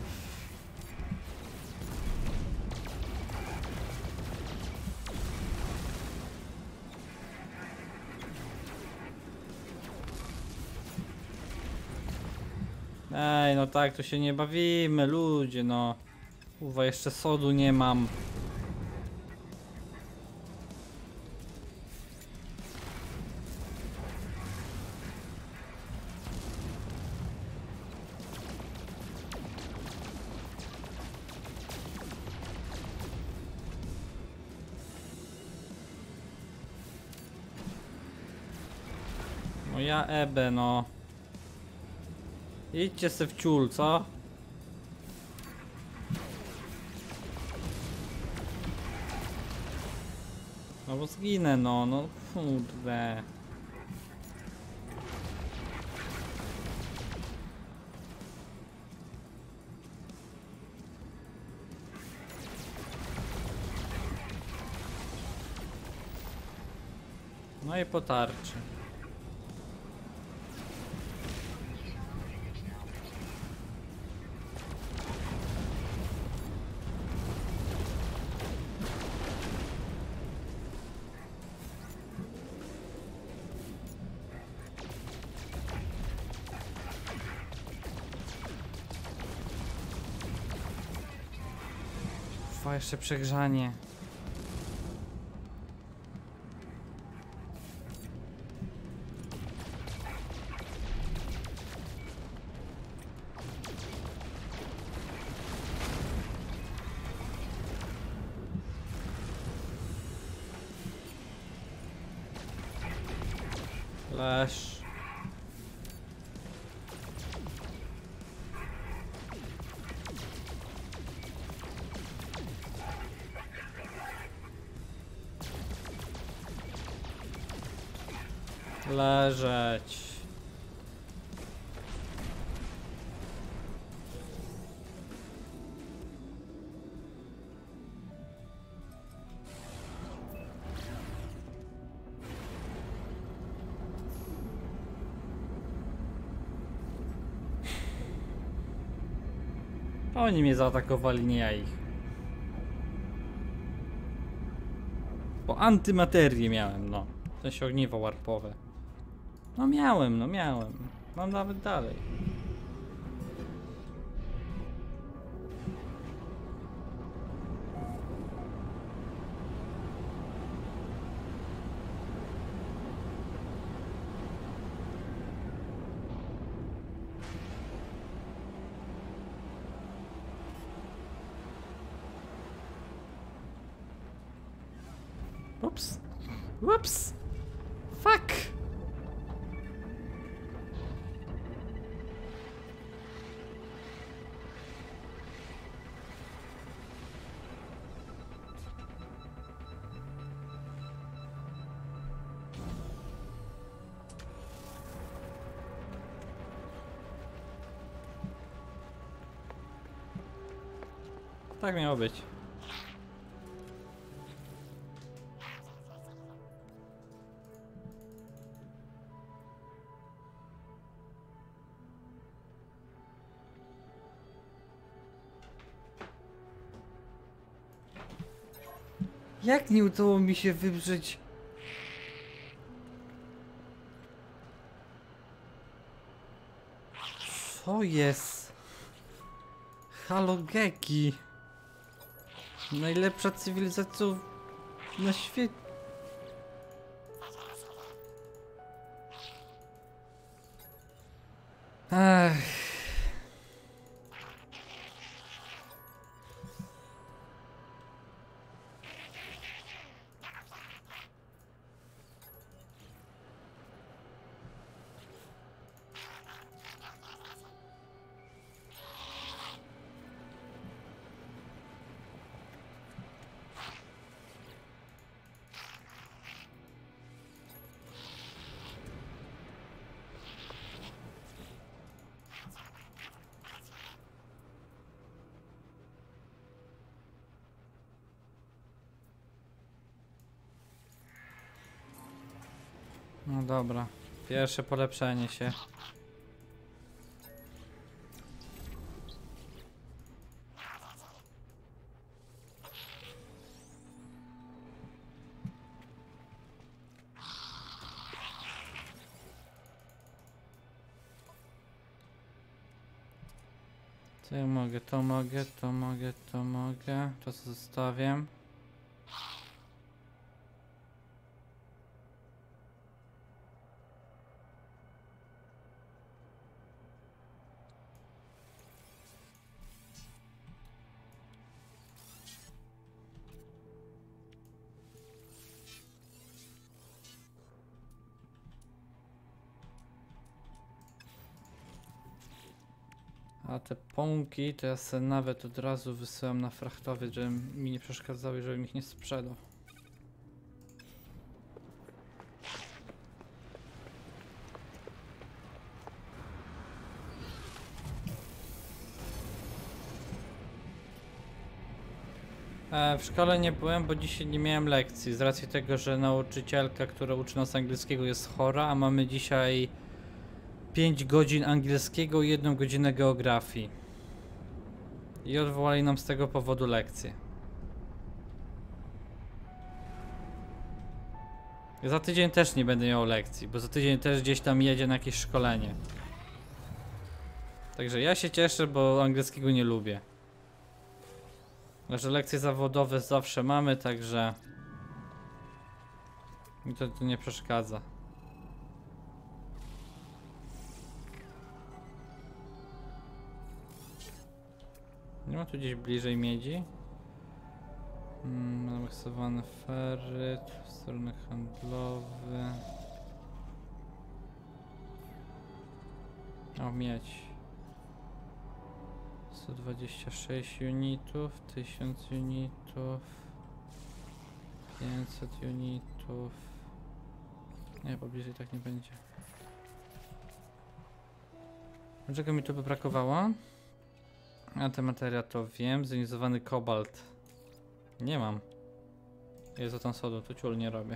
Ej, no tak, to się nie bawimy, ludzie, no. Kurwa, jeszcze sodu nie mam. No ja ebę, no. Idźcie se w ciul, co? No bo zginę, no kurde. No i po tarczy. Trwa jeszcze przegrzanie. Leż. Leżeć. Oni mnie zaatakowali, nie ja ich. Bo antymaterię miałem, no. W sensie ogniwo warpowe. No miałem, no miałem. Mam nawet dalej. Ups. Ups. Fuck. Tak miało być. Jak nie udało mi się wybrzeć? Co jest? Halogeki. Najlepsza cywilizacja na świecie. Ech. No dobra, pierwsze polepszenie się. Co ja mogę? To mogę, to mogę, to mogę. To co zostawiam. A te pąki to ja sobie nawet od razu wysyłam na frachtowiec, żeby mi nie przeszkadzały, żebym ich nie sprzedał. W szkole nie byłem, bo dzisiaj nie miałem lekcji, z racji tego, że nauczycielka, która uczy nas angielskiego, jest chora, a mamy dzisiaj 5 godzin angielskiego i 1 godzinę geografii. I odwołali nam z tego powodu lekcję. Za tydzień też nie będę miał lekcji, bo za tydzień też gdzieś tam jedzie na jakieś szkolenie. Także ja się cieszę, bo angielskiego nie lubię. Że lekcje zawodowe zawsze mamy, także mi to nie przeszkadza. Nie ma tu gdzieś bliżej miedzi? Zamaksowany ferryt, sterunek handlowy. O, miedź. 126 unitów, 1000 unitów, 500 unitów. Nie, pobliżej tak nie będzie. Czego mi tu by brakowało? Antymateria to wiem, zionizowany kobalt. Nie mam. Jest tam sodu, to ciul nie robię.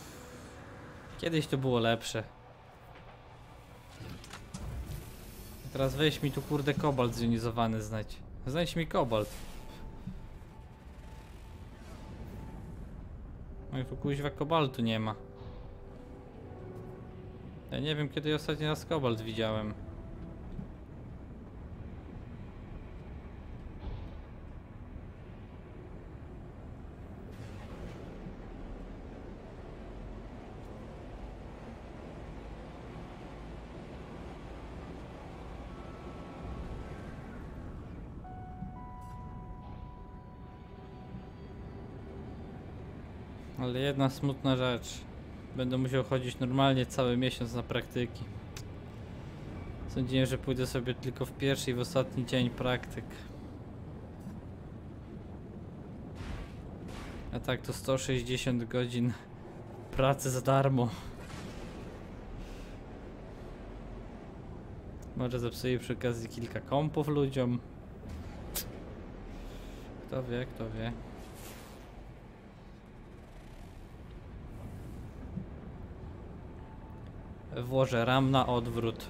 Kiedyś to było lepsze. Teraz weź mi tu kurde kobalt zjonizowany znajdź. Znajdź mi kobalt. No i tu kuźwa kobaltu nie ma. Ja nie wiem kiedy ostatni raz kobalt widziałem. Ale jedna smutna rzecz. Będę musiał chodzić normalnie cały miesiąc na praktyki. Sądziłem, że pójdę sobie tylko w pierwszy i w ostatni dzień praktyk. A tak to 160 godzin pracy za darmo. Może zepsuję przy okazji kilka kompów ludziom. Kto wie, kto wie. Włożę RAM na odwrót.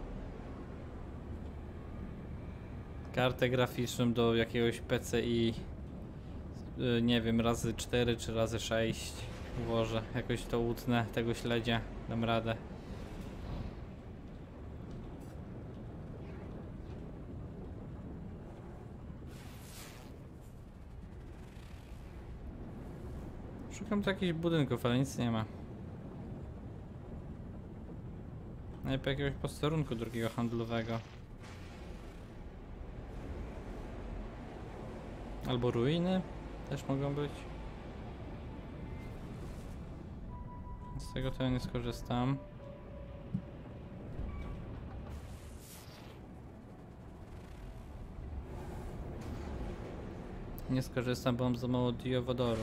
Kartę graficzną do jakiegoś PCI. Nie wiem, razy 4 czy razy 6. Włożę. Jakoś to utnę tego śledzia. Dam radę. Szukam tu jakichś budynków, ale nic nie ma. Najlepiej jakiegoś posterunku drugiego handlowego. Albo ruiny też mogą być. Z tego to ja nie skorzystam. Nie skorzystam, bo mam za mało diowodoru.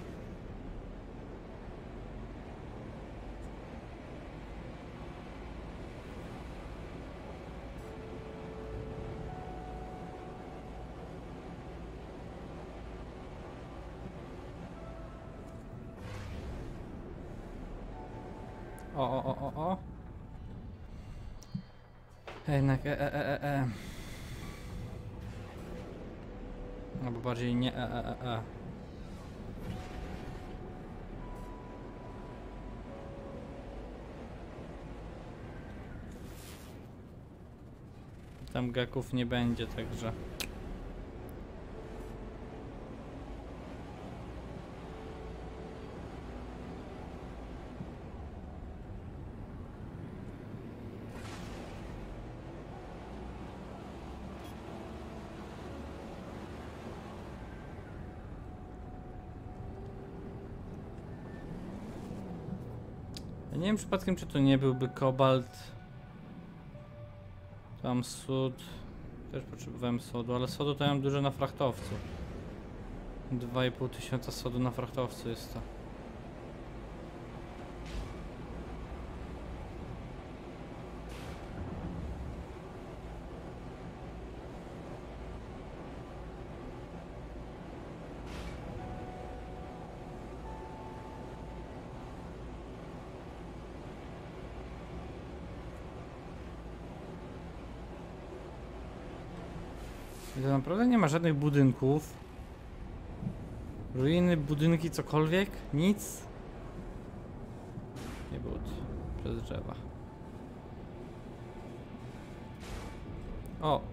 O. Jednak albo bardziej nie Tam gaków nie będzie, także. Ja nie wiem przypadkiem, czy to nie byłby kobalt. Tam sód. Też potrzebowałem sodu, ale sodu to ja mam dużo na frachtowcu. 2500 sodu na frachtowcu jest to. I to naprawdę nie ma żadnych budynków. Ruiny, budynki, cokolwiek? Nic? Nie było przez drzewa. O!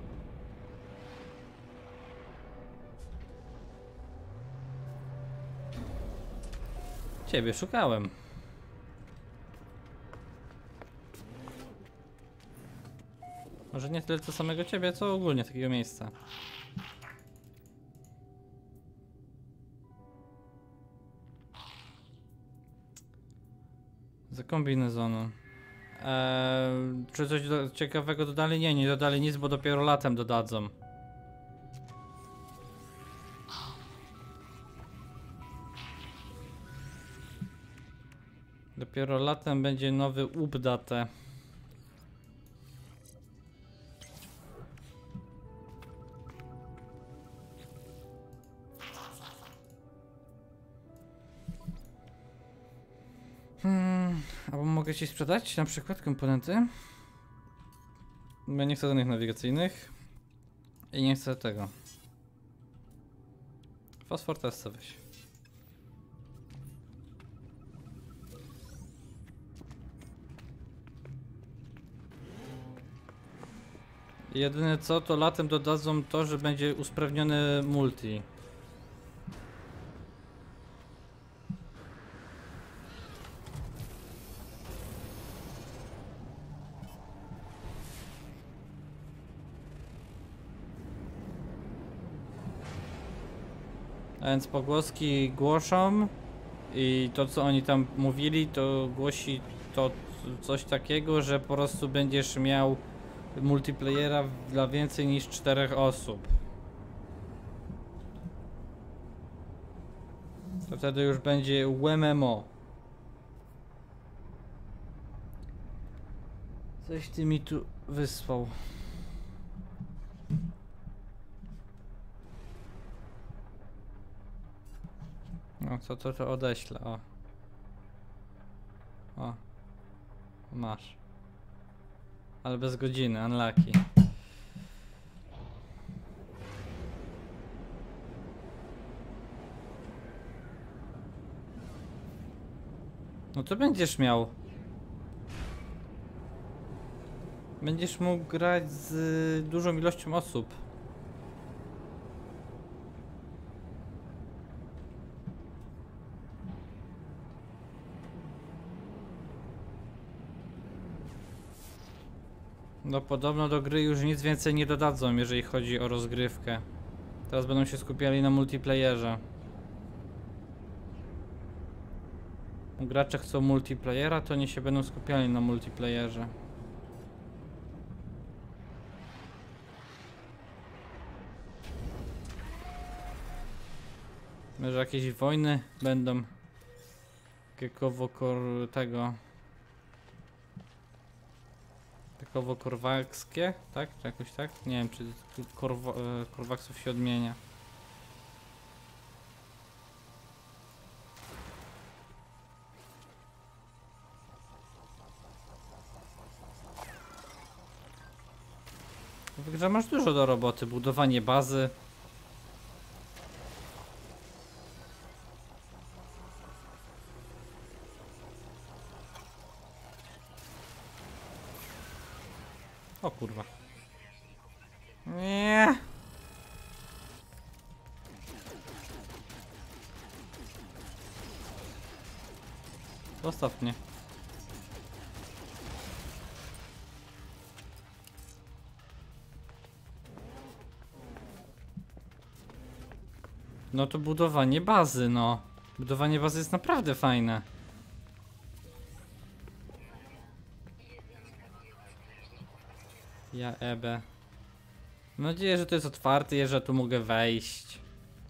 Ciebie szukałem. Może nie tyle co samego ciebie, co ogólnie takiego miejsca. Za kombinezonem. Czy coś ciekawego dodali? Nie dodali nic, bo dopiero latem dodadzą. Dopiero latem będzie nowy update. Albo mogę ci sprzedać na przykład komponenty? Ja nie chcę danych nawigacyjnych. I nie chcę tego. Fosfor też chcę weź. Jedyne co, to latem dodadzą to, że będzie usprawniony multi. A więc pogłoski głoszą i to co oni tam mówili, to głosi to coś takiego, że po prostu będziesz miał multiplayera dla więcej niż 4 osób. To wtedy już będzie MMO. Coś ty mi tu wysłał. No co to odeślę, o. O. Masz. Ale bez godziny, unlucky. No to będziesz miał. Będziesz mógł grać z dużą ilością osób. No podobno do gry już nic więcej nie dodadzą, jeżeli chodzi o rozgrywkę. Teraz będą się skupiali na multiplayerze. Gracze chcą multiplayera, to nie się będą skupiali na multiplayerze. Może jakieś wojny będą tego korwakskie, tak? Czy jakoś tak? Nie wiem, czy korwaksów się odmienia. W grze masz dużo do roboty, budowanie bazy. O kurwa. Nie. Zostaw mnie. No to budowanie bazy, no. Budowanie bazy jest naprawdę fajne. Ja ebe. Mam nadzieję, że to jest otwarte, że tu mogę wejść.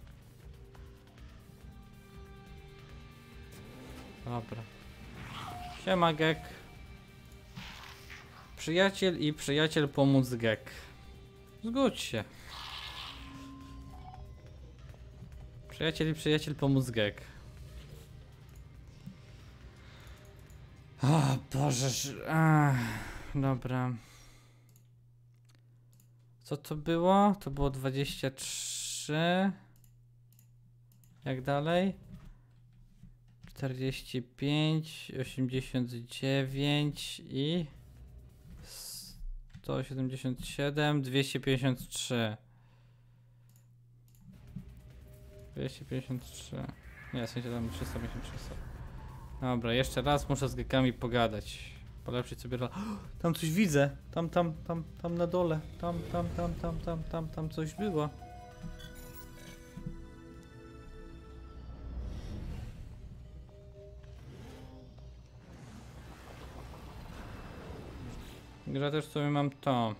Dobra. Siema Gek. Przyjaciel i przyjaciel pomóc Gek. Zgódź się. Przyjaciel i przyjaciel pomóc Gek. O Boże. Dobra. Co to było? To było 23. Jak dalej? 45, 89 i 177, 253. 253. Nie, w sensie tam 353. Dobra, jeszcze raz muszę z gekami pogadać. Polepszyć sobie. Tam coś widzę. Tam na dole. Tam coś było. Gra też sobie mam to.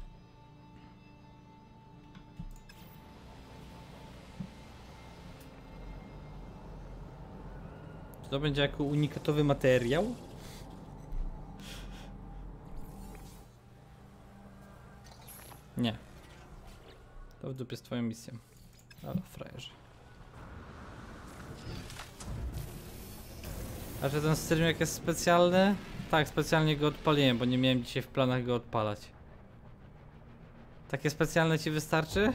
Czy to będzie jako unikatowy materiał? Nie. To w dupie z twoją misją. Ale frajerze. A czy ten streamek jest specjalny? Tak, specjalnie go odpaliłem, bo nie miałem dzisiaj w planach go odpalać. Takie specjalne ci wystarczy?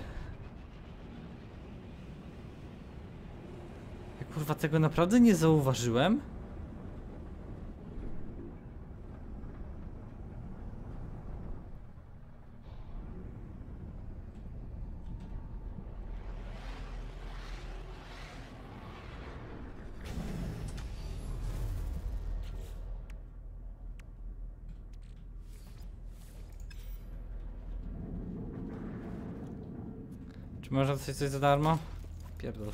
Ja kurwa tego naprawdę nie zauważyłem? Czy można dostać coś za darmo? Pierdol.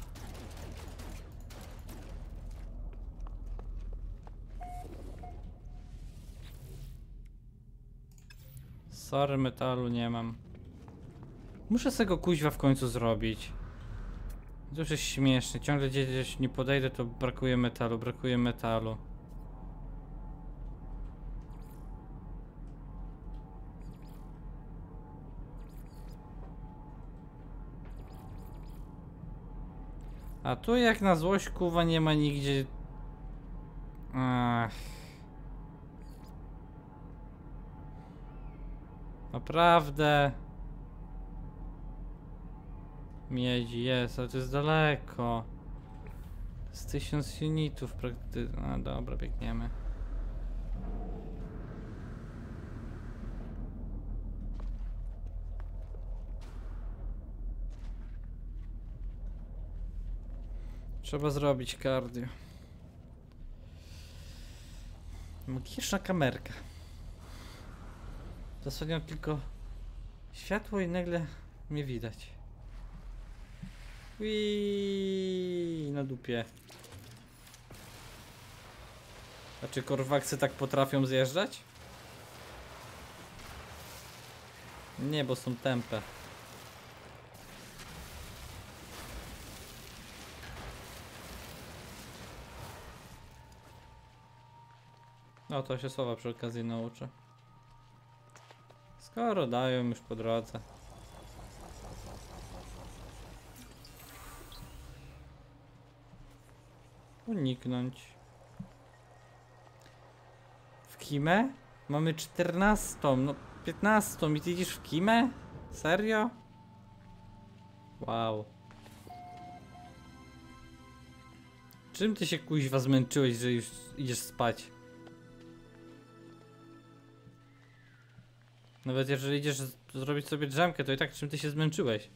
Sorry, metalu nie mam. Muszę sobie go kuźwa w końcu zrobić. To już jest śmieszne. Ciągle gdzieś nie podejdę, to brakuje metalu, brakuje metalu. A tu jak na złość kuwa nie ma nigdzie. Ach. Naprawdę. Miedzi jest, ale to jest daleko. Z 1000 unitów praktycznie. No dobra, biegniemy. Trzeba zrobić cardio. Magiczna kamerka. Zasłaniam tylko światło i nagle mnie widać. Uiii, na dupie. A czy korwaksy tak potrafią zjeżdżać? Nie, bo są tępe. No to się słowa przy okazji nauczę. Skoro dają już po drodze. Uniknąć. W kimę? Mamy 14, no 15 i ty idziesz w kimę? Serio? Wow. Czym ty się kuźwa zmęczyłeś, że już idziesz spać? Nawet jeżeli idziesz zrobić sobie drzemkę, to i tak czym ty się zmęczyłeś?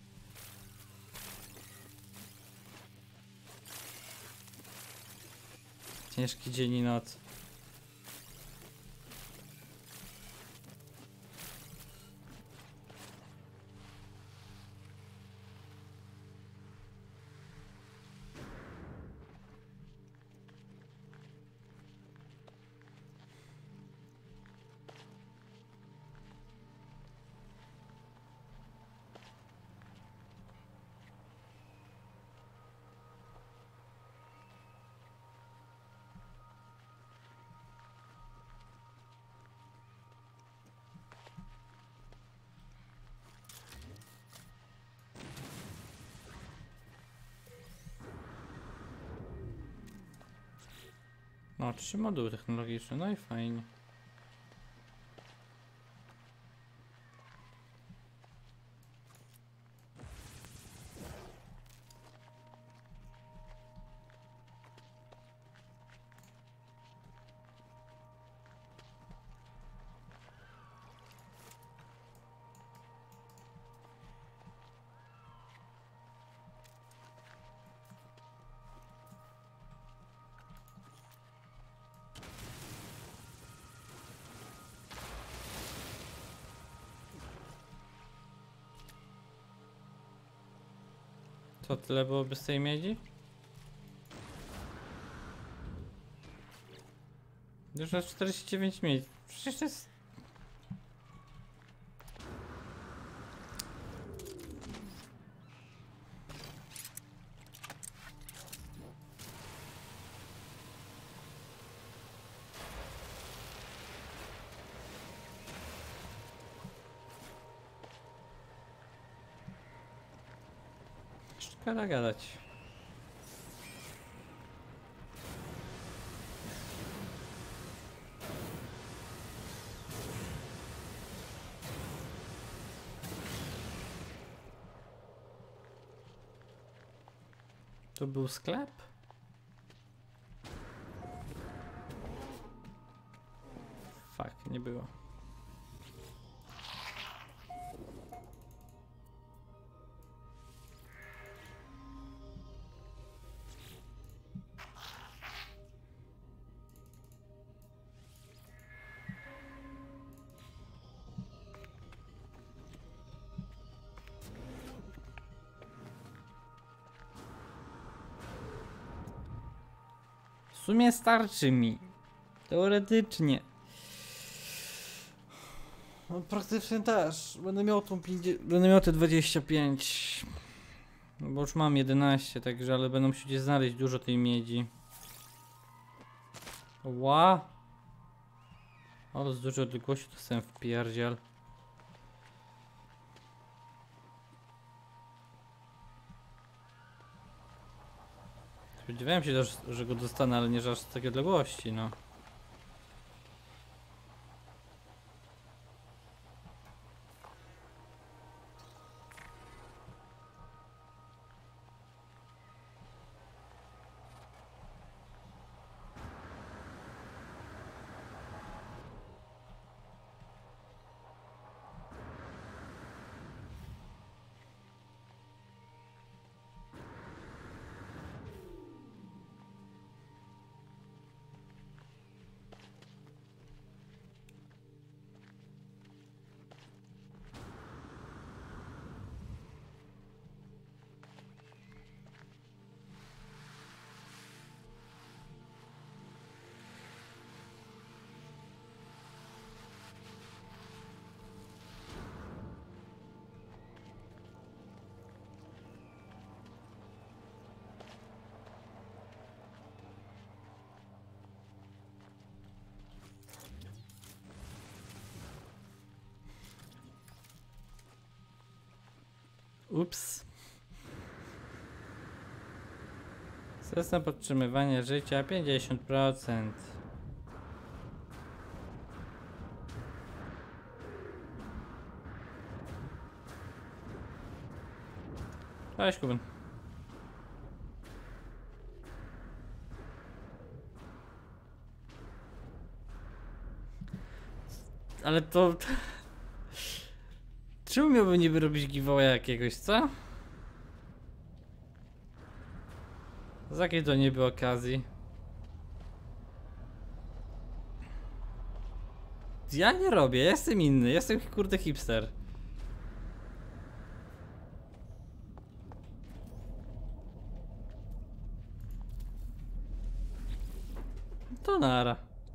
Ciężki dzień i noc. No, 3 moduły technologiczne, no i fajnie. Co, tyle byłoby z tej miedzi? Już na 49 miedzi. Przecież to jest... Szkoda gadać. To był sklep? Fuck, nie było. W sumie starczy mi. Teoretycznie. No praktycznie też. Będę miał tą 50, będę miał te 25. No bo już mam 11, także ale będą musieli znaleźć dużo tej miedzi. Ła! Ale z dużej odległości dostałem w pierdziel. Spodziewałem się, że go dostanę, ale nie że aż z takiej odległości, no. Ups. System podtrzymywania życia 50%. Cześć, Kuben. Ale to... Czemu miałbym niby robić giveaway jakiegoś, co? Z jakiej to niby okazji? Ja nie robię, jestem inny, jestem kurde hipster. To nara.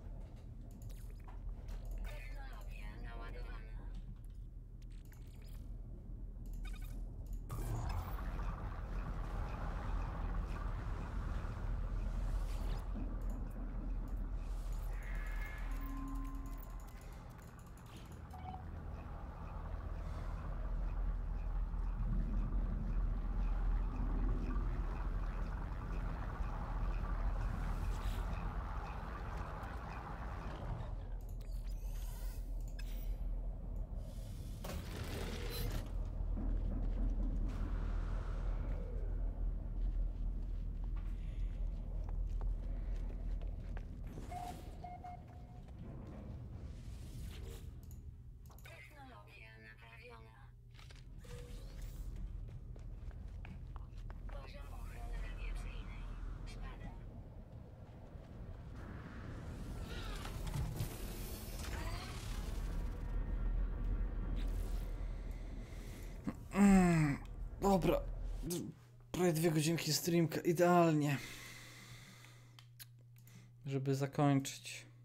Dobra. Prawie 2 godzinki streamka, idealnie. Żeby zakończyć.